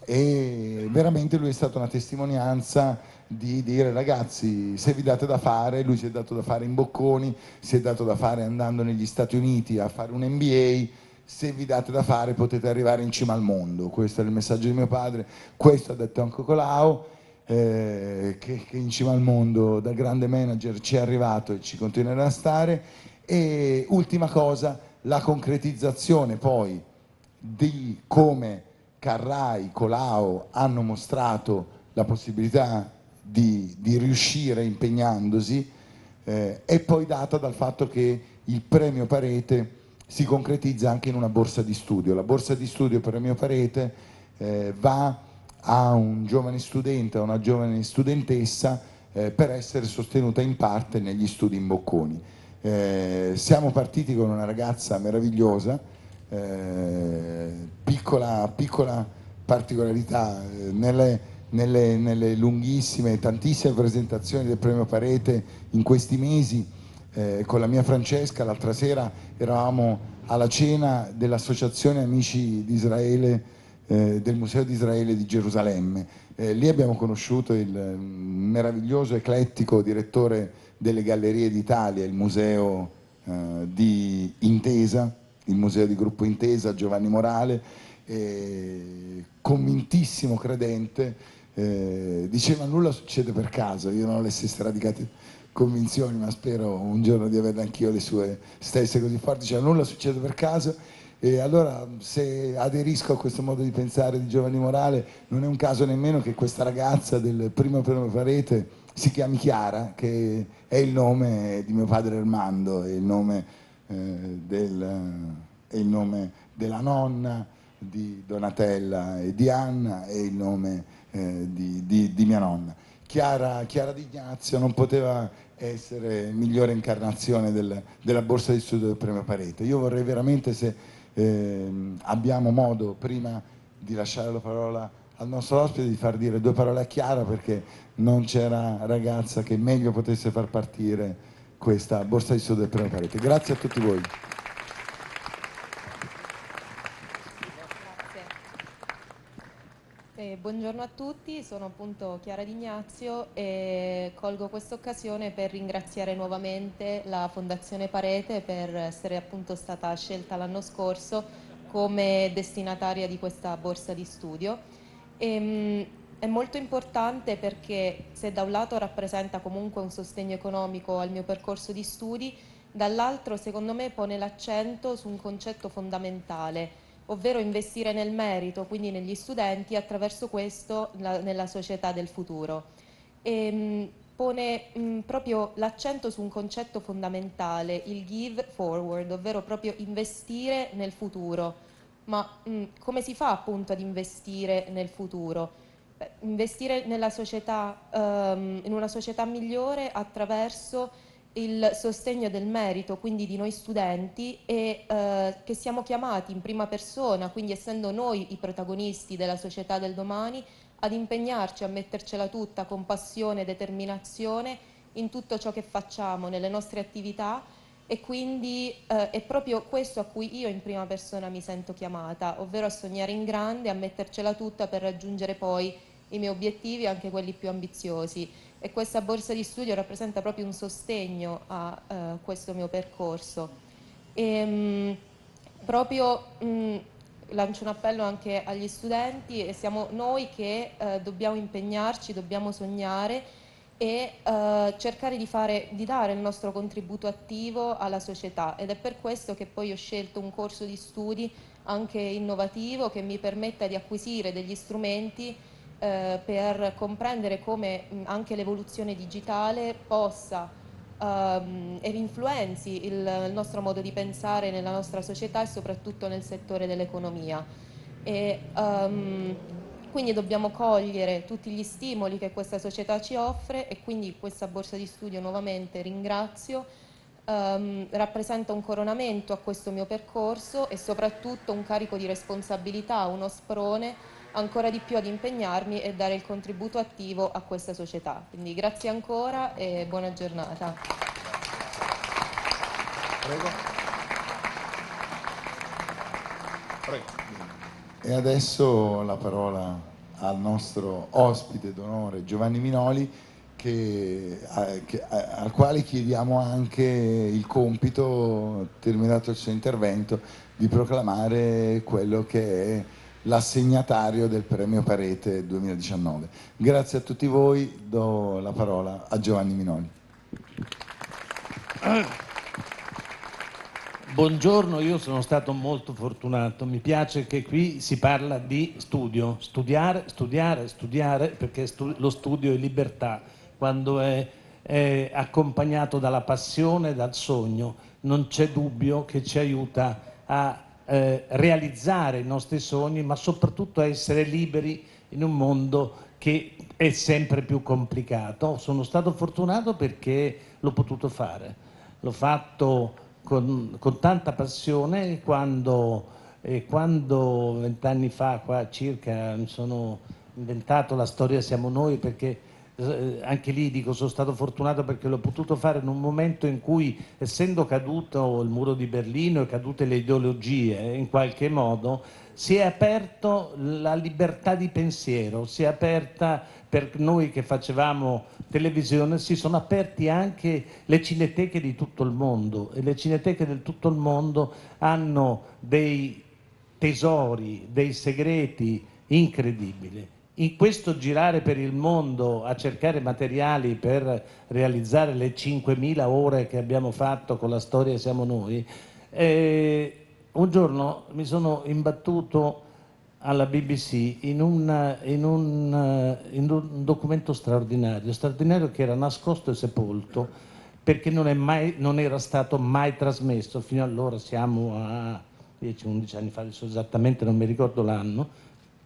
e veramente lui è stata una testimonianza di dire: ragazzi, se vi date da fare, lui si è dato da fare in Bocconi, si è dato da fare andando negli Stati Uniti a fare un M B A, se vi date da fare potete arrivare in cima al mondo. Questo è il messaggio di mio padre, questo ha detto anche Colao, eh, che, che in cima al mondo da grande manager ci è arrivato e ci continuerà a stare. E ultima cosa, la concretizzazione poi di come Carrai, Colao hanno mostrato la possibilità di, di riuscire impegnandosi, eh, è poi data dal fatto che il premio Parete si concretizza anche in una borsa di studio. La borsa di studio Premio Parete eh, va a un giovane studente, a una giovane studentessa eh, per essere sostenuta in parte negli studi in Bocconi. Eh, siamo partiti con una ragazza meravigliosa, eh, piccola, piccola particolarità, eh, nelle, nelle, nelle lunghissime, tantissime presentazioni del Premio Parete in questi mesi, Eh, con la mia Francesca, l'altra sera eravamo alla cena dell'Associazione Amici di Israele, eh, del Museo di Israele di Gerusalemme. Eh, lì abbiamo conosciuto il meraviglioso, eclettico direttore delle Gallerie d'Italia, il museo eh, di Intesa, il museo di Gruppo Intesa, Giovanni Morale, eh, convintissimo credente, eh, diceva: nulla succede per caso. Io non ho le stesse radicate convinzioni, ma spero un giorno di avere anch'io le sue stesse così forti. Cioè, nulla succede per caso. E allora, se aderisco a questo modo di pensare di Giovanni Morale, non è un caso nemmeno che questa ragazza del primo premio Parete si chiami Chiara, che è il nome di mio padre Armando, è il nome, eh, del, è il nome della nonna di Donatella e di Anna, è il nome eh, di, di, di mia nonna. Chiara, Chiara D'Ignazio non poteva essere migliore incarnazione del, della borsa di studio del premio Parete. Io vorrei veramente, se eh, abbiamo modo, prima di lasciare la parola al nostro ospite, di far dire due parole a Chiara, perché non c'era ragazza che meglio potesse far partire questa borsa di studio del premio Parete. Grazie a tutti voi. Eh, buongiorno a tutti, sono appunto Chiara D'Ignazio e colgo questa occasione per ringraziare nuovamente la Fondazione Parete per essere appunto stata scelta l'anno scorso come destinataria di questa borsa di studio. E, mh, è molto importante perché se da un lato rappresenta comunque un sostegno economico al mio percorso di studi, dall'altro secondo me pone l'accento su un concetto fondamentale, ovvero investire nel merito, quindi negli studenti, attraverso questo la, nella società del futuro. E, mh, pone mh, proprio l'accento su un concetto fondamentale, il give forward, ovvero proprio investire nel futuro. Ma mh, come si fa appunto ad investire nel futuro? Beh, investire nella società, um, in una società migliore attraverso il sostegno del merito, quindi di noi studenti, e eh, che siamo chiamati in prima persona, quindi essendo noi i protagonisti della società del domani, ad impegnarci, a mettercela tutta con passione e determinazione in tutto ciò che facciamo, nelle nostre attività, e quindi eh, è proprio questo a cui io in prima persona mi sento chiamata, ovvero a sognare in grande, a mettercela tutta per raggiungere poi i miei obiettivi, anche quelli più ambiziosi. E questa borsa di studio rappresenta proprio un sostegno a uh, questo mio percorso. E, mh, proprio mh, lancio un appello anche agli studenti, e siamo noi che uh, dobbiamo impegnarci, dobbiamo sognare e uh, cercare di, fare, di dare il nostro contributo attivo alla società, ed è per questo che poi ho scelto un corso di studi anche innovativo che mi permetta di acquisire degli strumenti Eh, per comprendere come mh, anche l'evoluzione digitale possa ehm, ed influenzi il, il nostro modo di pensare nella nostra società e soprattutto nel settore dell'economia. E, um, quindi dobbiamo cogliere tutti gli stimoli che questa società ci offre, e quindi questa borsa di studio nuovamente ringrazio. Um, rappresenta un coronamento a questo mio percorso e soprattutto un carico di responsabilità, uno sprone ancora di più ad impegnarmi e dare il contributo attivo a questa società. Quindi grazie ancora e buona giornata. Prego. Prego. E adesso la parola al nostro ospite d'onore Giovanni Minoli, che, che, al quale chiediamo anche il compito, terminato il suo intervento, di proclamare quello che è l'assegnatario del premio Parete duemiladiciannove. Grazie a tutti voi, do la parola a Giovanni Minoli. Buongiorno, io sono stato molto fortunato, mi piace che qui si parla di studio, studiare, studiare, studiare, perché stu- lo studio è libertà, quando è, è accompagnato dalla passione, dal sogno, non c'è dubbio che ci aiuta a Eh, realizzare i nostri sogni, ma soprattutto a essere liberi in un mondo che è sempre più complicato. Sono stato fortunato perché l'ho potuto fare, l'ho fatto con, con tanta passione, e quando, e quando vent'anni fa qua circa mi sono inventato la storia Siamo Noi, perché eh, anche lì dico sono stato fortunato perché l'ho potuto fare in un momento in cui, essendo caduto il muro di Berlino e cadute le ideologie, in qualche modo si è aperto la libertà di pensiero, si è aperta per noi che facevamo televisione, si sono aperti anche le cineteche di tutto il mondo, e le cineteche di tutto il mondo hanno dei tesori, dei segreti incredibili. In questo girare per il mondo a cercare materiali per realizzare le cinquemila ore che abbiamo fatto con la storia Siamo Noi, eh, un giorno mi sono imbattuto alla B B C in un, in, un, in un documento straordinario, straordinario che era nascosto e sepolto, perché non, è mai, non era stato mai trasmesso. Fino allora, siamo a dieci undici anni fa, adesso esattamente non mi ricordo l'anno,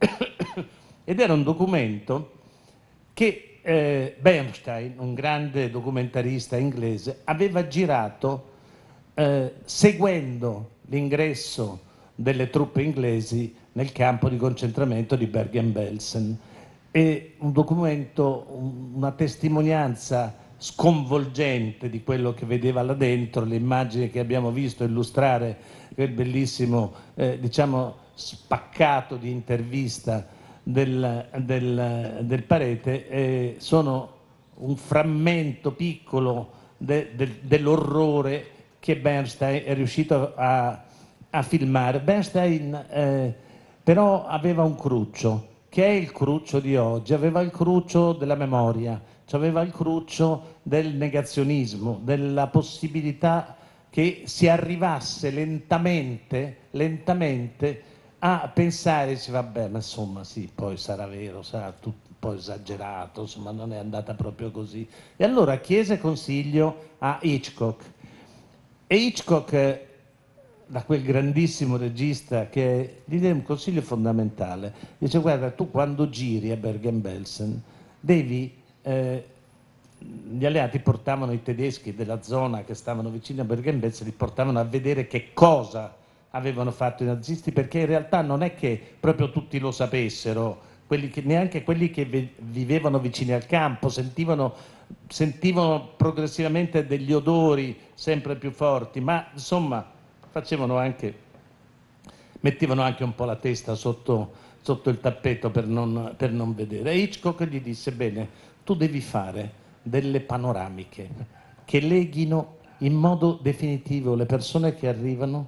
ed era un documento che eh, Bernstein, un grande documentarista inglese, aveva girato eh, seguendo l'ingresso delle truppe inglesi nel campo di concentramento di Bergen-Belsen. È un documento, una testimonianza sconvolgente di quello che vedeva là dentro, le immagini che abbiamo visto illustrare quel bellissimo, eh, diciamo, spaccato di intervista del, del, del Parete eh, sono un frammento piccolo de, de, dell'orrore che Bernstein è riuscito a, a filmare. Bernstein eh, però aveva un cruccio, che è il cruccio di oggi, aveva il cruccio della memoria, cioè aveva il cruccio del negazionismo, della possibilità che si arrivasse lentamente, lentamente a pensare, dice, vabbè, ma insomma sì, poi sarà vero, sarà tutto un po' esagerato, insomma non è andata proprio così. E allora chiese consiglio a Hitchcock. E Hitchcock, da quel grandissimo regista, che gli diede un consiglio fondamentale, dice, guarda, tu quando giri a Bergen-Belsen devi... Eh, gli alleati portavano i tedeschi della zona che stavano vicino a Bergen-Belsen, li portavano a vedere che cosa avevano fatto i nazisti, perché in realtà non è che proprio tutti lo sapessero, quelli che, neanche quelli che vivevano vicini al campo sentivano, sentivano progressivamente degli odori sempre più forti, ma insomma facevano anche, mettevano anche un po' la testa sotto, sotto il tappeto per non, per non vedere. E Hitchcock gli disse, bene, tu devi fare delle panoramiche che leghino in modo definitivo le persone che arrivano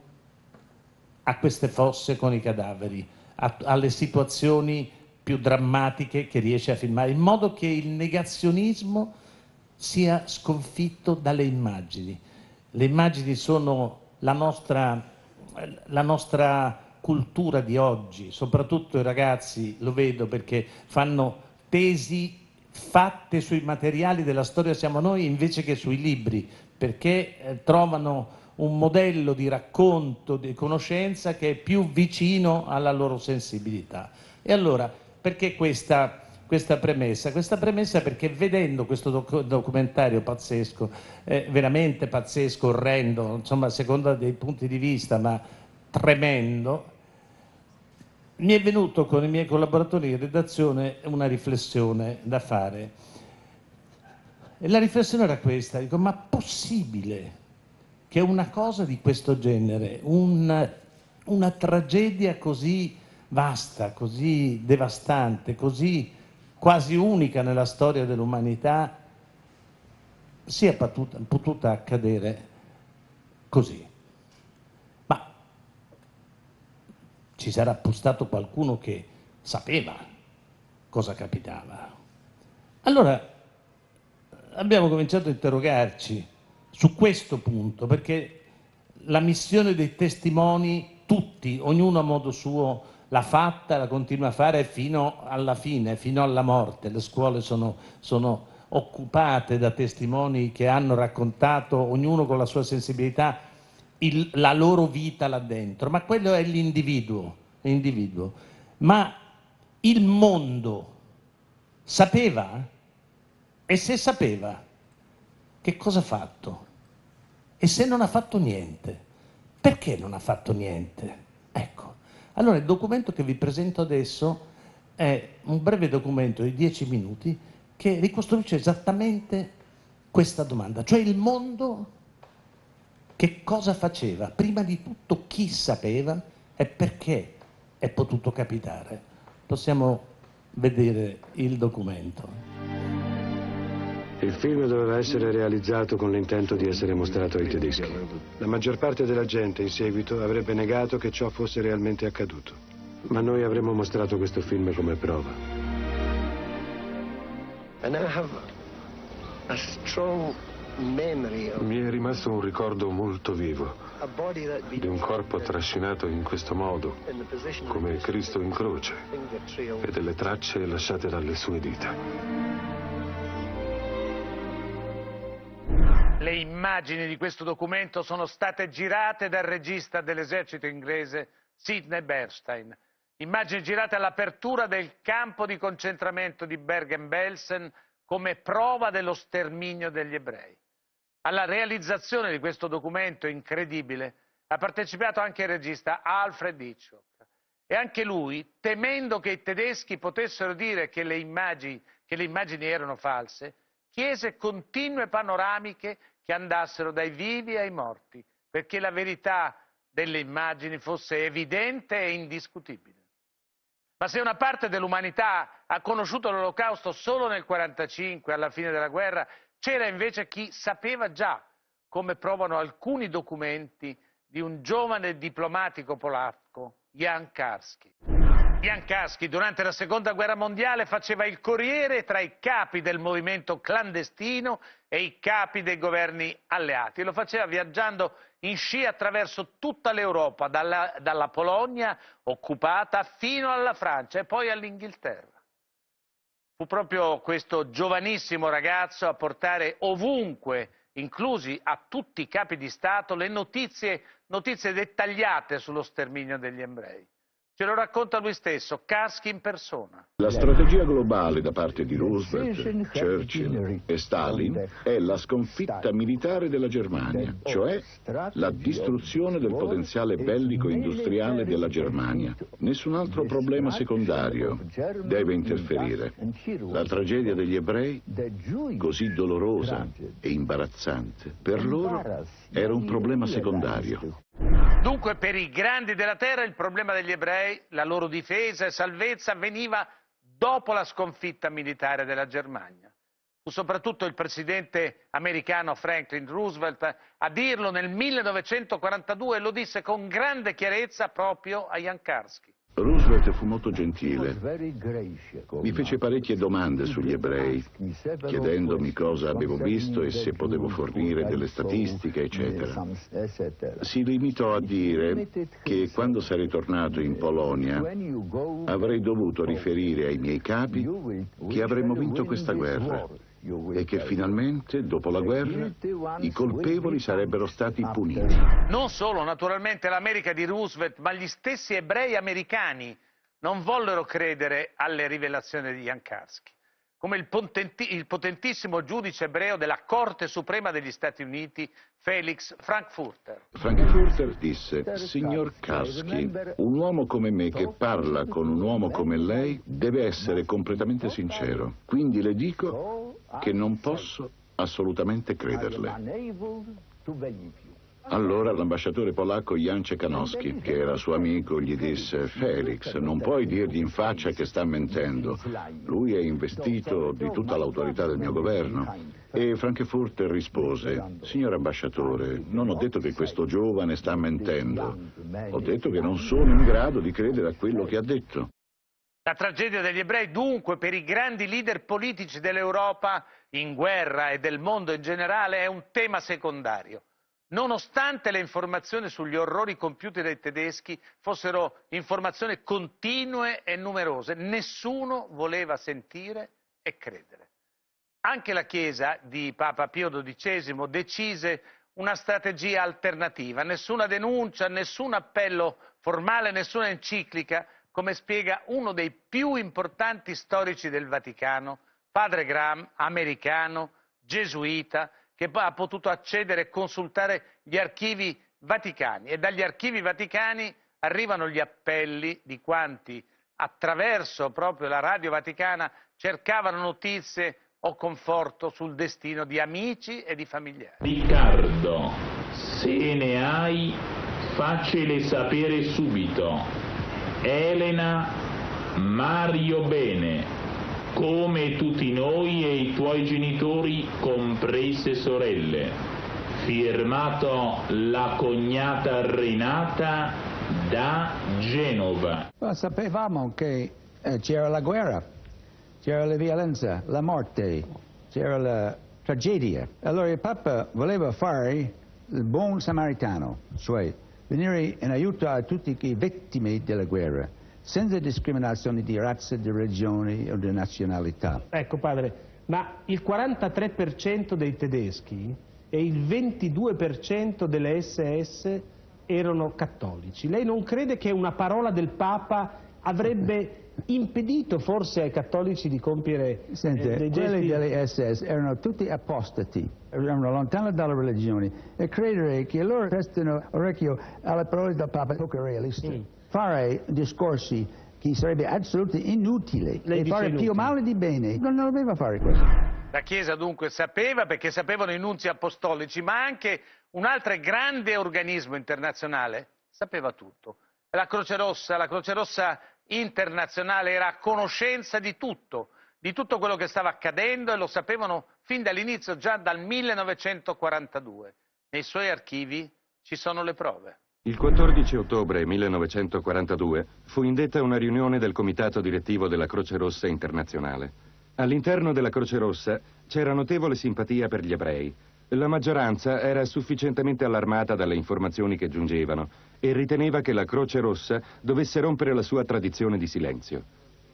a queste fosse con i cadaveri, a, alle situazioni più drammatiche che riesce a filmare, in modo che il negazionismo sia sconfitto dalle immagini. Le immagini sono la nostra, la nostra cultura di oggi, soprattutto i ragazzi, lo vedo perché fanno tesi fatte sui materiali della storia siamo noi invece che sui libri, perché eh, trovano un modello di racconto, di conoscenza che è più vicino alla loro sensibilità. E allora, perché questa, questa premessa? Questa premessa perché vedendo questo doc documentario pazzesco, eh, veramente pazzesco, orrendo, insomma a seconda dei punti di vista, ma tremendo, mi è venuto con i miei collaboratori in redazione una riflessione da fare. E la riflessione era questa, dico, ma possibile che una cosa di questo genere, una, una tragedia così vasta, così devastante, così quasi unica nella storia dell'umanità, sia potuta, potuta accadere così? Ma ci sarà stato qualcuno che sapeva cosa capitava. Allora abbiamo cominciato a interrogarci su questo punto, perché la missione dei testimoni, tutti, ognuno a modo suo, l'ha fatta, la continua a fare fino alla fine, fino alla morte. Le scuole sono, sono occupate da testimoni che hanno raccontato, ognuno con la sua sensibilità, il, la loro vita là dentro. Ma quello è l'individuo, l'individuo. Ma il mondo sapeva? E se sapeva, che cosa ha fatto? E se non ha fatto niente? Perché non ha fatto niente? Ecco, allora il documento che vi presento adesso è un breve documento di dieci minuti che ricostruisce esattamente questa domanda, cioè il mondo che cosa faceva? Prima di tutto chi sapeva e perché è potuto capitare? Possiamo vedere il documento. Il film doveva essere realizzato con l'intento di essere mostrato ai tedeschi. La maggior parte della gente in seguito avrebbe negato che ciò fosse realmente accaduto. Ma noi avremmo mostrato questo film come prova. Mi è rimasto un ricordo molto vivo di un corpo trascinato in questo modo, come Cristo in croce, e delle tracce lasciate dalle sue dita. Le immagini di questo documento sono state girate dal regista dell'esercito inglese Sidney Bernstein. Immagini girate all'apertura del campo di concentramento di Bergen-Belsen come prova dello sterminio degli ebrei. Alla realizzazione di questo documento incredibile ha partecipato anche il regista Alfred Hitchcock. E anche lui, temendo che i tedeschi potessero dire che le immagini, che le immagini erano false, chiese continue panoramiche che andassero dai vivi ai morti, perché la verità delle immagini fosse evidente e indiscutibile. Ma se una parte dell'umanità ha conosciuto l'Olocausto solo nel millenovecentoquarantacinque, alla fine della guerra, c'era invece chi sapeva già, come provano alcuni documenti di un giovane diplomatico polacco, Jan Karski. Jan Karski durante la seconda guerra mondiale faceva il corriere tra i capi del movimento clandestino e i capi dei governi alleati. Lo faceva viaggiando in sci attraverso tutta l'Europa, dalla, dalla Polonia occupata fino alla Francia e poi all'Inghilterra. Fu proprio questo giovanissimo ragazzo a portare ovunque, inclusi a tutti i capi di Stato, le notizie, notizie dettagliate sullo sterminio degli ebrei. Ce lo racconta lui stesso, Karski in persona. La strategia globale da parte di Roosevelt, Churchill e Stalin è la sconfitta militare della Germania, cioè la distruzione del potenziale bellico-industriale della Germania. Nessun altro problema secondario deve interferire. La tragedia degli ebrei, così dolorosa e imbarazzante, per loro era un problema secondario. Dunque per i grandi della terra il problema degli ebrei, la loro difesa e salvezza veniva dopo la sconfitta militare della Germania. Fu soprattutto il presidente americano Franklin Roosevelt a dirlo nel millenovecentoquarantadue e lo disse con grande chiarezza proprio a Jan Karski. Roosevelt fu molto gentile. Mi fece parecchie domande sugli ebrei, chiedendomi cosa avevo visto e se potevo fornire delle statistiche, eccetera. Si limitò a dire che quando sarei tornato in Polonia avrei dovuto riferire ai miei capi che avremmo vinto questa guerra e che finalmente, dopo la guerra, i colpevoli sarebbero stati puniti. Non solo, naturalmente, l'America di Roosevelt, ma gli stessi ebrei americani non vollero credere alle rivelazioni di Jan Karski. Come il, potenti, il potentissimo giudice ebreo della Corte Suprema degli Stati Uniti, Felix Frankfurter. Frankfurter disse: signor Karski, un uomo come me che parla con un uomo come lei deve essere completamente sincero. Quindi le dico che non posso assolutamente crederle. Allora l'ambasciatore polacco Jan Cekanowski, che era suo amico, gli disse: Felix, non puoi dirgli in faccia che sta mentendo. Lui è investito di tutta l'autorità del mio governo. E Frankfurter rispose: signor ambasciatore, non ho detto che questo giovane sta mentendo. Ho detto che non sono in grado di credere a quello che ha detto. La tragedia degli ebrei, dunque, per i grandi leader politici dell'Europa in guerra e del mondo in generale, è un tema secondario. Nonostante le informazioni sugli orrori compiuti dai tedeschi fossero informazioni continue e numerose, nessuno voleva sentire e credere. Anche la Chiesa di Papa Pio dodicesimo decise una strategia alternativa, nessuna denuncia, nessun appello formale, nessuna enciclica, come spiega uno dei più importanti storici del Vaticano, padre Graham, americano, gesuita, che ha potuto accedere e consultare gli archivi vaticani, e dagli archivi vaticani arrivano gli appelli di quanti attraverso proprio la radio vaticana cercavano notizie o conforto sul destino di amici e di familiari. Riccardo, se ne hai, faccele sapere subito. Elena, Mario bene, come tutti noi e i tuoi genitori, comprese sorelle. Firmato la cognata Renata da Genova. Ma sapevamo che eh, c'era la guerra, c'era la violenza, la morte, c'era la tragedia. Allora il Papa voleva fare il buon samaritano, cioè venire in aiuto a tutte le vittime della guerra, senza discriminazione di razza, di religione o di nazionalità. Ecco padre, ma il quarantatré per cento dei tedeschi e il ventidue per cento delle esse esse erano cattolici. Lei non crede che una parola del Papa avrebbe impedito forse ai cattolici di compiere Sente, eh, dei gesti? quelli delle esse esse erano tutti apostati, erano lontani dalla religione, e credere che loro prestano orecchio alle parole del Papa è poco realista. Mm. Fare discorsi che sarebbe assolutamente inutile e fare inutile. Più male di bene, non doveva fare questo. La Chiesa dunque sapeva, perché sapevano i nunzi apostolici, ma anche un altro grande organismo internazionale sapeva tutto. La Croce Rossa, la Croce Rossa internazionale era a conoscenza di tutto, di tutto quello che stava accadendo, e lo sapevano fin dall'inizio, già dal millenovecentoquarantadue. Nei suoi archivi ci sono le prove. Il quattordici ottobre millenovecentoquarantadue fu indetta una riunione del comitato direttivo della Croce Rossa Internazionale. All'interno della Croce Rossa c'era notevole simpatia per gli ebrei. La maggioranza era sufficientemente allarmata dalle informazioni che giungevano e riteneva che la Croce Rossa dovesse rompere la sua tradizione di silenzio.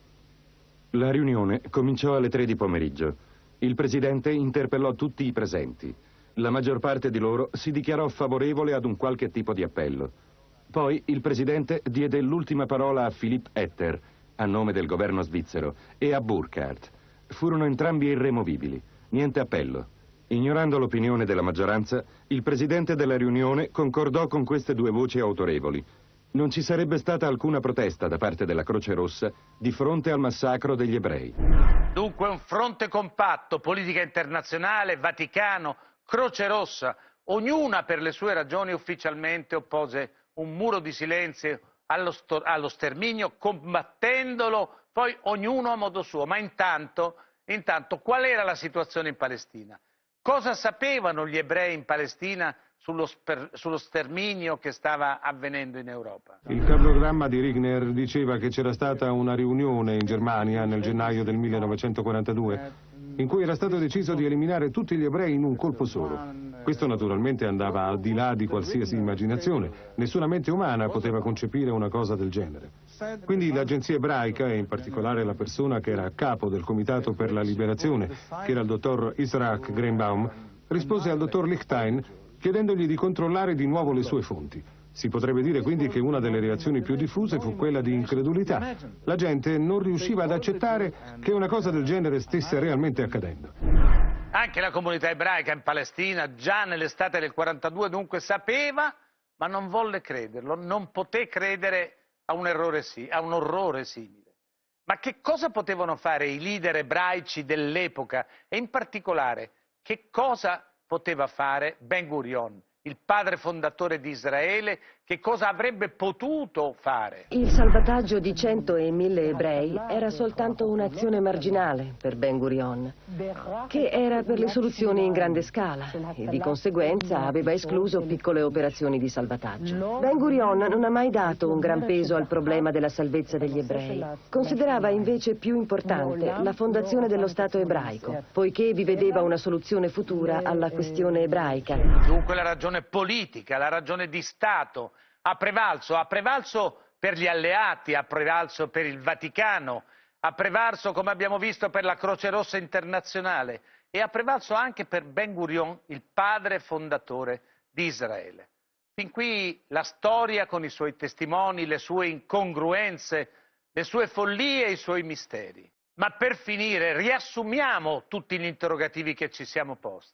La riunione cominciò alle tre di pomeriggio. Il presidente interpellò tutti i presenti. La maggior parte di loro si dichiarò favorevole ad un qualche tipo di appello. Poi il presidente diede l'ultima parola a Philipp Etter, a nome del governo svizzero, e a Burkhardt. Furono entrambi irremovibili. Niente appello. Ignorando l'opinione della maggioranza, il presidente della riunione concordò con queste due voci autorevoli. Non ci sarebbe stata alcuna protesta da parte della Croce Rossa di fronte al massacro degli ebrei. Dunque un fronte compatto, politica internazionale, Vaticano, Croce Rossa, ognuna per le sue ragioni ufficialmente oppose un muro di silenzio allo, allo sterminio, combattendolo poi ognuno a modo suo. Ma intanto, intanto qual era la situazione in Palestina? Cosa sapevano gli ebrei in Palestina sullo, sullo sterminio che stava avvenendo in Europa? Il cablogramma di Rigner diceva che c'era stata una riunione in Germania nel gennaio del millenovecentoquarantadue in cui era stato deciso di eliminare tutti gli ebrei in un colpo solo. Questo naturalmente andava al di là di qualsiasi immaginazione. Nessuna mente umana poteva concepire una cosa del genere. Quindi l'agenzia ebraica, e in particolare la persona che era a capo del Comitato per la Liberazione, che era il dottor Isaac Greenbaum, rispose al dottor Lichstein chiedendogli di controllare di nuovo le sue fonti. Si potrebbe dire quindi che una delle reazioni più diffuse fu quella di incredulità. La gente non riusciva ad accettare che una cosa del genere stesse realmente accadendo. Anche la comunità ebraica in Palestina, già nell'estate del quarantadue, dunque sapeva, ma non volle crederlo, non poté credere a un errore sì, a un orrore simile. Ma che cosa potevano fare i leader ebraici dell'epoca, e in particolare che cosa poteva fare Ben Gurion, il padre fondatore di Israele? Che cosa avrebbe potuto fare? Il salvataggio di cento e mille ebrei era soltanto un'azione marginale per Ben Gurion, che era per le soluzioni in grande scala e di conseguenza aveva escluso piccole operazioni di salvataggio. Ben Gurion non ha mai dato un gran peso al problema della salvezza degli ebrei. Considerava invece più importante la fondazione dello Stato ebraico, poiché vi vedeva una soluzione futura alla questione ebraica. Dunque la ragione politica, la ragione di Stato ha prevalso, ha prevalso per gli alleati, ha prevalso per il Vaticano, ha prevalso, come abbiamo visto, per la Croce Rossa Internazionale, e ha prevalso anche per Ben Gurion, il padre fondatore di Israele. Fin qui la storia con i suoi testimoni, le sue incongruenze, le sue follie e i suoi misteri. Ma per finire riassumiamo tutti gli interrogativi che ci siamo posti.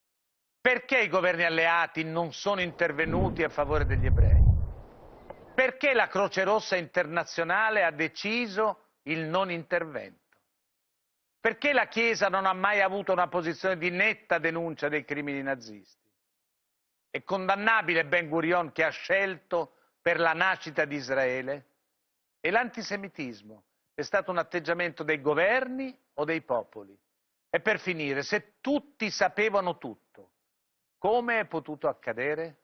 Perché i governi alleati non sono intervenuti a favore degli ebrei? Perché la Croce Rossa Internazionale ha deciso il non intervento? Perché la Chiesa non ha mai avuto una posizione di netta denuncia dei crimini nazisti? È condannabile Ben Gurion, che ha scelto per la nascita di Israele? E l'antisemitismo è stato un atteggiamento dei governi o dei popoli? E per finire, se tutti sapevano tutto, come è potuto accadere?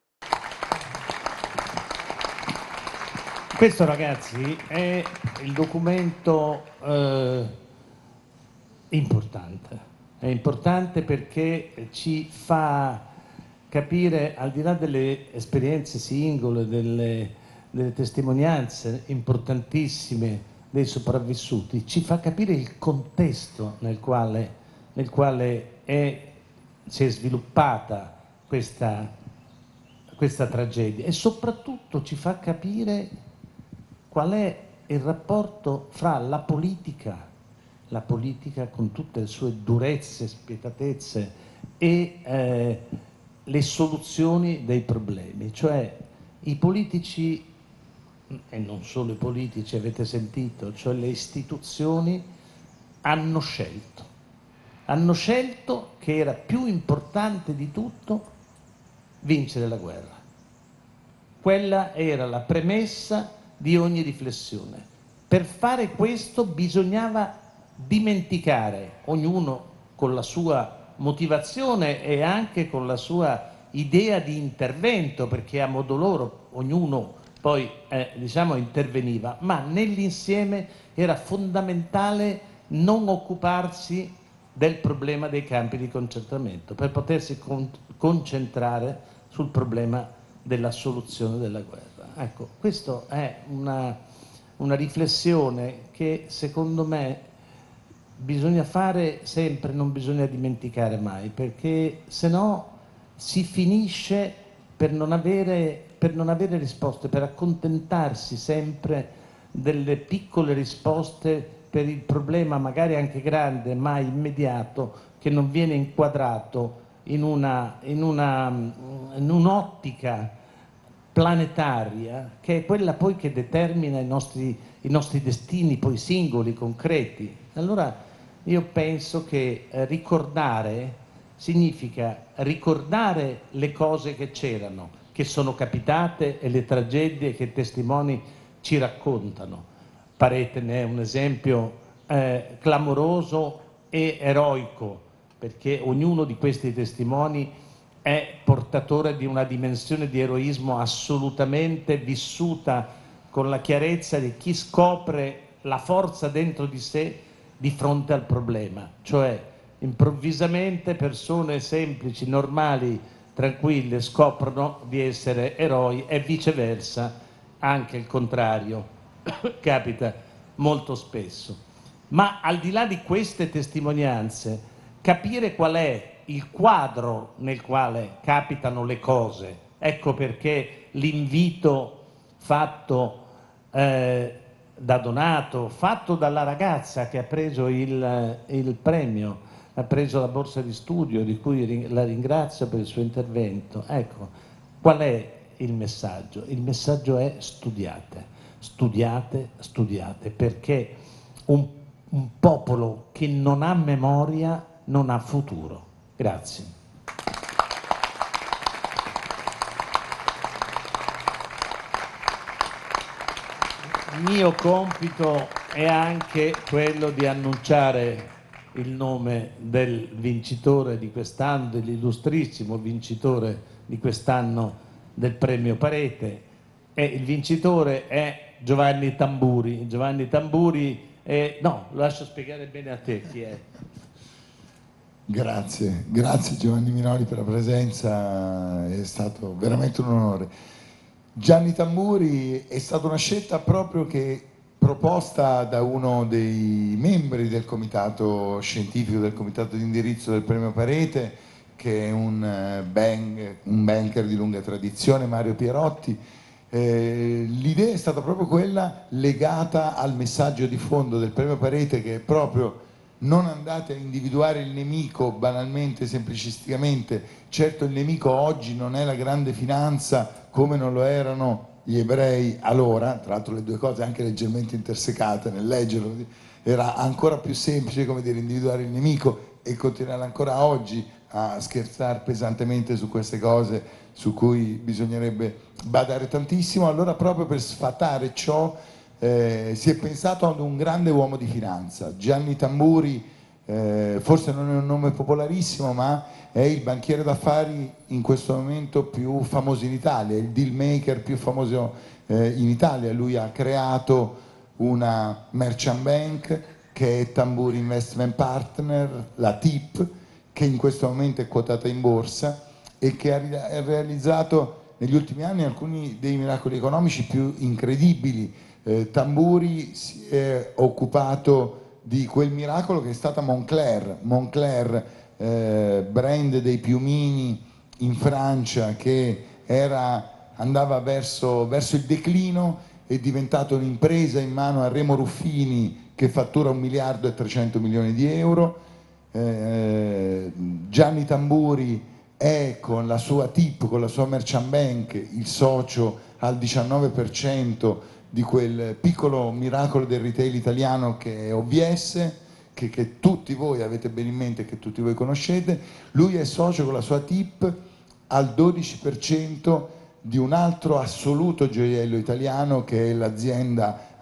Questo, ragazzi, è il documento eh, importante. È importante perché ci fa capire, al di là delle esperienze singole, delle, delle testimonianze importantissime dei sopravvissuti, ci fa capire il contesto nel quale, nel quale è, si è sviluppata questa, questa tragedia, e soprattutto ci fa capire qual è il rapporto fra la politica, la politica con tutte le sue durezze, spietatezze, e eh, le soluzioni dei problemi. Cioè i politici, e non solo i politici, avete sentito, cioè le istituzioni hanno scelto. Hanno scelto che era più importante di tutto vincere la guerra. Quella era la premessa di ogni riflessione. per fare questo bisognava dimenticare, ognuno con la sua motivazione e anche con la sua idea di intervento, perché a modo loro ognuno poi eh, diciamo interveniva, ma nell'insieme era fondamentale non occuparsi del problema dei campi di concentramento per potersi con concentrare sul problema della soluzione della guerra. Ecco, questa è una, una riflessione che secondo me bisogna fare sempre, non bisogna dimenticare mai, perché se no si finisce per non avere, per non avere risposte, per accontentarsi sempre delle piccole risposte per il problema magari anche grande ma immediato, che non viene inquadrato in una, in una, in un'ottica planetaria che è quella poi che determina i nostri, i nostri destini poi singoli, concreti. Allora io penso che eh, ricordare significa ricordare le cose che c'erano, che sono capitate e le tragedie che i testimoni ci raccontano. Parete ne è un esempio eh, clamoroso e eroico, perché ognuno di questi testimoni è portatore di una dimensione di eroismo assolutamente vissuta con la chiarezza di chi scopre la forza dentro di sé di fronte al problema, cioè improvvisamente persone semplici, normali, tranquille scoprono di essere eroi e viceversa anche il contrario capita molto spesso. Ma al di là di queste testimonianze, capire qual è il quadro nel quale capitano le cose, ecco perché l'invito fatto eh, da Donato, fatto dalla ragazza che ha preso il, il premio, ha preso la borsa di studio, di cui la ringrazio per il suo intervento. Ecco, qual è il messaggio? Il messaggio è studiate, studiate, studiate, perché un, un popolo che non ha memoria non ha futuro. Grazie. Il mio compito è anche quello di annunciare il nome del vincitore di quest'anno, dell'illustrissimo vincitore di quest'anno del premio Parete, e il vincitore è Giovanni Tamburi. Giovanni Tamburi è... no, lo lascio spiegare bene a te chi è. Grazie, grazie Giovanni Minoli per la presenza, è stato veramente un onore. Gianni Tamburi è stata una scelta proprio che proposta da uno dei membri del comitato scientifico, del comitato di indirizzo del premio Parete, che è un, bank, un banker di lunga tradizione, Mario Pierotti. Eh, l'idea è stata proprio quella legata al messaggio di fondo del premio Parete, che è proprio: non andate a individuare il nemico banalmente, semplicisticamente. Certo, il nemico oggi non è la grande finanza come non lo erano gli ebrei allora, tra l'altro le due cose anche leggermente intersecate nel leggerlo, era ancora più semplice, come dire, individuare il nemico, e continuare ancora oggi a scherzare pesantemente su queste cose su cui bisognerebbe badare tantissimo. Allora, proprio per sfatare ciò, eh, si è pensato ad un grande uomo di finanza, Gianni Tamburi. Eh, forse non è un nome popolarissimo, ma è il banchiere d'affari in questo momento più famoso in Italia, il deal maker più famoso eh, in Italia. Lui ha creato una merchant bank che è Tamburi Investment Partner, la T I P, che in questo momento è quotata in borsa e che ha realizzato negli ultimi anni alcuni dei miracoli economici più incredibili. Eh, Tamburi si è occupato di quel miracolo che è stata Moncler, Moncler eh, brand dei piumini in Francia, che era, andava verso, verso il declino, è diventato un'impresa in mano a Remo Ruffini che fattura un miliardo e trecento milioni di euro. Eh, Gianni Tamburi è con la sua T I P, con la sua Merchant Bank, il socio al diciannove per cento di quel piccolo miracolo del retail italiano che è O V S, che, che tutti voi avete bene in mente, che tutti voi conoscete. Lui è socio con la sua T I P al dodici per cento di un altro assoluto gioiello italiano che è l'azienda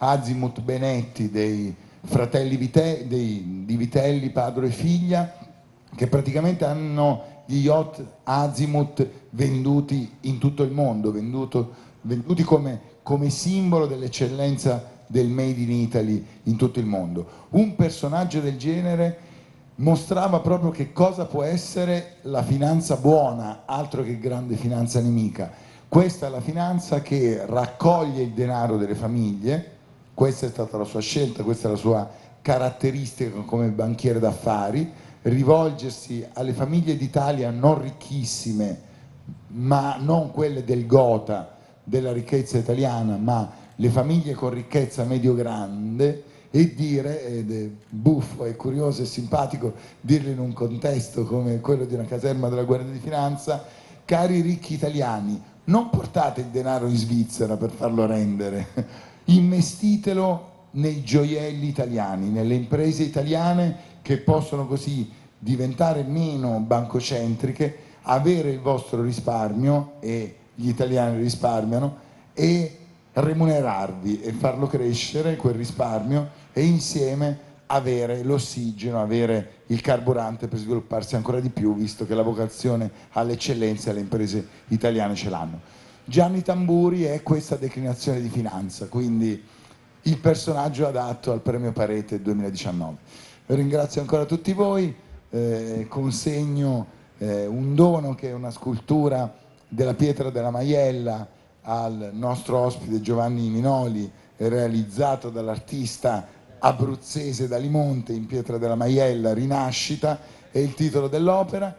Azimut Benetti, dei fratelli Vite, dei, di Vitelli, padre e figlia, che praticamente hanno gli yacht Azimut venduti in tutto il mondo, venduto, venduti come, come simbolo dell'eccellenza del Made in Italy in tutto il mondo. Un personaggio del genere mostrava proprio che cosa può essere la finanza buona, altro che grande finanza nemica. Questa è la finanza che raccoglie il denaro delle famiglie, questa è stata la sua scelta, questa è la sua caratteristica come banchiere d'affari, rivolgersi alle famiglie d'Italia non ricchissime, ma non quelle del gotha della ricchezza italiana, ma le famiglie con ricchezza medio-grande, e dire, ed è buffo, è curioso e simpatico dirlo in un contesto come quello di una caserma della Guardia di Finanza: cari ricchi italiani, non portate il denaro in Svizzera per farlo rendere, investitelo nei gioielli italiani, nelle imprese italiane che possono così diventare meno bancocentriche, avere il vostro risparmio, e gli italiani risparmiano, e remunerarvi e farlo crescere quel risparmio, e insieme avere l'ossigeno, avere il carburante per svilupparsi ancora di più, visto che la vocazione all'eccellenza le imprese italiane ce l'hanno. Gianni Tamburi è questa declinazione di finanza, quindi il personaggio adatto al premio Parete duemiladiciannove. Ringrazio ancora tutti voi, eh, consegno eh, un dono che è una scultura della pietra della Maiella al nostro ospite Giovanni Minoli, realizzato dall'artista abruzzese Dalimonte in pietra della Maiella, Rinascita è il titolo dell'opera,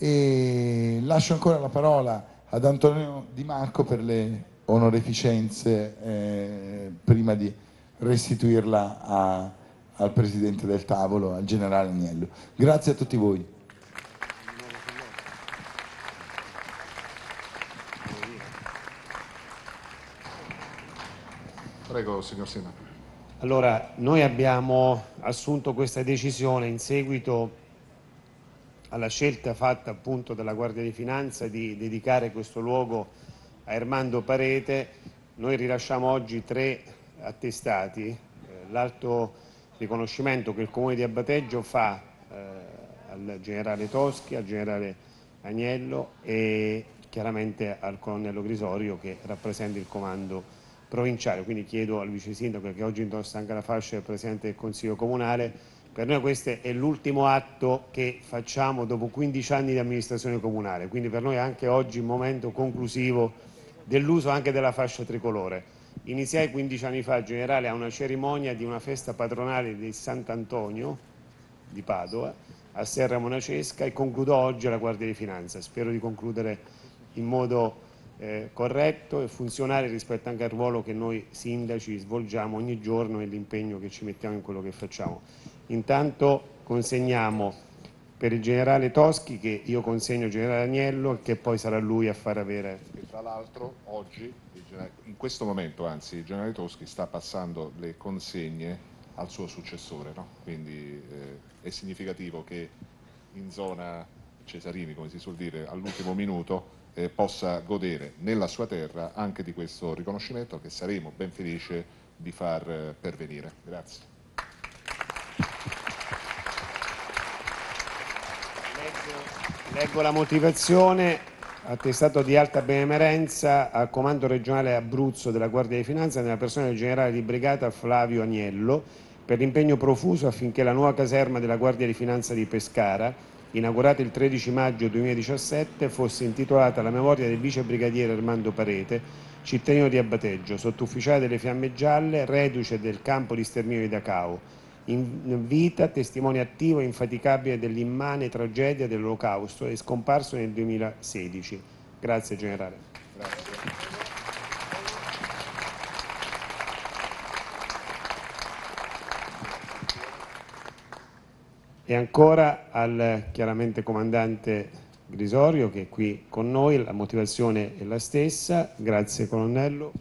e lascio ancora la parola ad Antonio Di Marco per le onoreficenze eh, prima di restituirla a, al Presidente del tavolo, al Generale Agnello. Grazie a tutti voi. Prego, signor Sindaco. Allora, noi abbiamo assunto questa decisione in seguito alla scelta fatta appunto dalla Guardia di Finanza di dedicare questo luogo a Ermando Parete. Noi rilasciamo oggi tre attestati, eh, l'alto riconoscimento che il Comune di Abbateggio fa eh, al generale Toschi, al generale Agnello e chiaramente al colonnello Grisorio, che rappresenta il comando provinciale. Quindi chiedo al vice sindaco, che oggi indossa anche la fascia del Presidente del Consiglio Comunale, per noi questo è l'ultimo atto che facciamo dopo quindici anni di amministrazione comunale, quindi per noi anche oggi il momento conclusivo dell'uso anche della fascia tricolore. Iniziai quindici anni fa, generale, a una cerimonia di una festa patronale di Sant'Antonio di Padova a Serra Monacesca, e concludo oggi alla Guardia di Finanza. Spero di concludere in modo Eh, corretto e funzionale rispetto anche al ruolo che noi sindaci svolgiamo ogni giorno e l'impegno che ci mettiamo in quello che facciamo. Intanto consegniamo per il generale Toschi, che io consegno al generale Agnello, e che poi sarà lui a far avere. E tra l'altro oggi, in questo momento anzi, il generale Toschi sta passando le consegne al suo successore, no? Quindi eh, è significativo che in zona Cesarini, come si suol dire, all'ultimo minuto Eh, possa godere nella sua terra anche di questo riconoscimento, che saremo ben felici di far eh, pervenire. Grazie. Leggo, leggo la motivazione: attestato di alta benemerenza al Comando Regionale Abruzzo della Guardia di Finanza nella persona del generale di brigata Flavio Agnello, per l'impegno profuso affinché la nuova caserma della Guardia di Finanza di Pescara, inaugurata il tredici maggio duemiladiciassette, fosse intitolata alla memoria del vice brigadiere Ermando Parete, cittadino di Abbateggio, sottufficiale delle Fiamme Gialle, reduce del campo di sterminio di Dachau, in vita testimone attivo e infaticabile dell'immane tragedia dell'Olocausto, e scomparso nel duemilasedici. Grazie generale. Grazie. E ancora al chiaramente comandante Grisorio, che è qui con noi, la motivazione è la stessa. Grazie colonnello.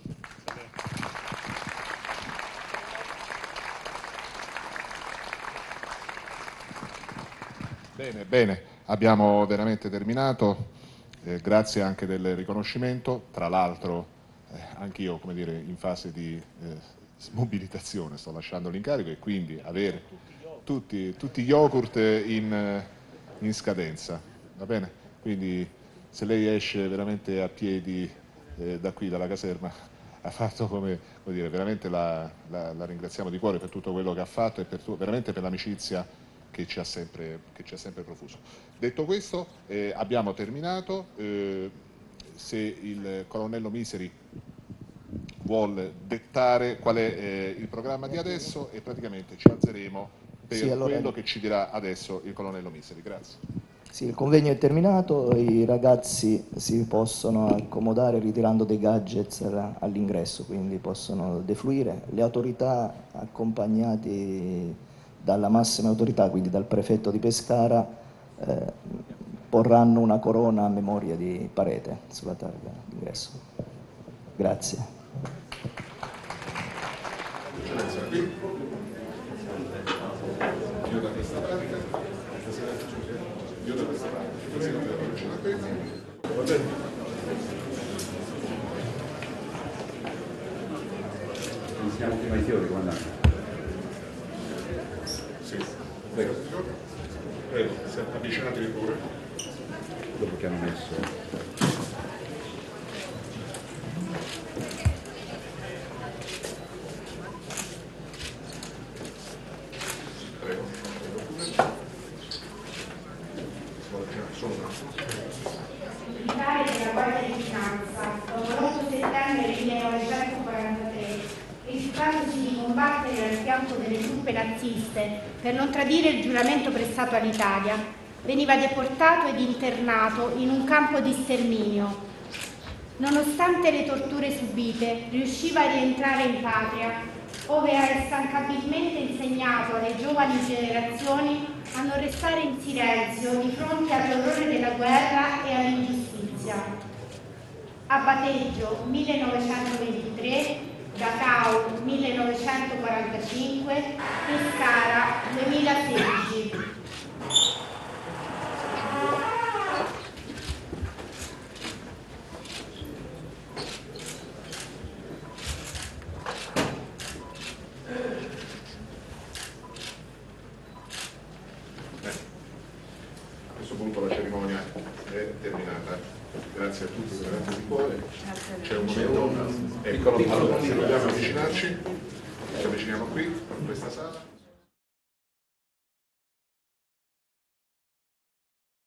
Bene, bene, abbiamo veramente terminato, eh, grazie anche del riconoscimento, tra l'altro eh, anch'io, come dire, in fase di eh, smobilitazione, sto lasciando l'incarico, e quindi avere tutti, tutti gli yogurt in, in scadenza, va bene? Quindi se lei esce veramente a piedi eh, da qui, dalla caserma, ha fatto come, come dire, veramente la, la, la ringraziamo di cuore per tutto quello che ha fatto e per, veramente per l'amicizia che ci ha sempre, che ci ha sempre profuso. Detto questo, eh, abbiamo terminato. Eh, se il colonnello Miseri vuol dettare qual è eh, il programma di adesso, e praticamente ci alzeremo per sì, allora... quello che ci dirà adesso il colonnello Miseri. Grazie. Sì, il convegno è terminato, i ragazzi si possono accomodare ritirando dei gadgets all'ingresso, quindi possono defluire. Le autorità, accompagnati dalla massima autorità, quindi dal prefetto di Pescara, eh, porranno una corona a memoria di Parete sulla targa d'ingresso. Grazie. Io da questa pratica, io da questa pratica, va bene? Non siamo prima ai fiori, comandante. Sì, prego. Prego, avvicinatevi pure. Dopo che hanno messo... Militare della Guardia di Finanza, dopo l'otto settembre millenovecentoquarantatré, rifiutandosi di combattere al fianco delle truppe naziste per non tradire il giuramento prestato all'Italia, veniva deportato ed internato in un campo di sterminio. Nonostante le torture subite, riusciva a rientrare in patria, ove ha instancabilmente insegnato alle giovani generazioni a non restare in silenzio di fronte all'orrore della guerra e all'ingiustizia. A Bateggio millenovecentoventitré, Dachau millenovecentoquarantacinque, Pescara duemilasedici. La cerimonia è terminata. Grazie a tutti, veramente di cuore. C'è un momento, ecco, allora, se vogliamo avvicinarci, ci avviciniamo qui, in questa sala.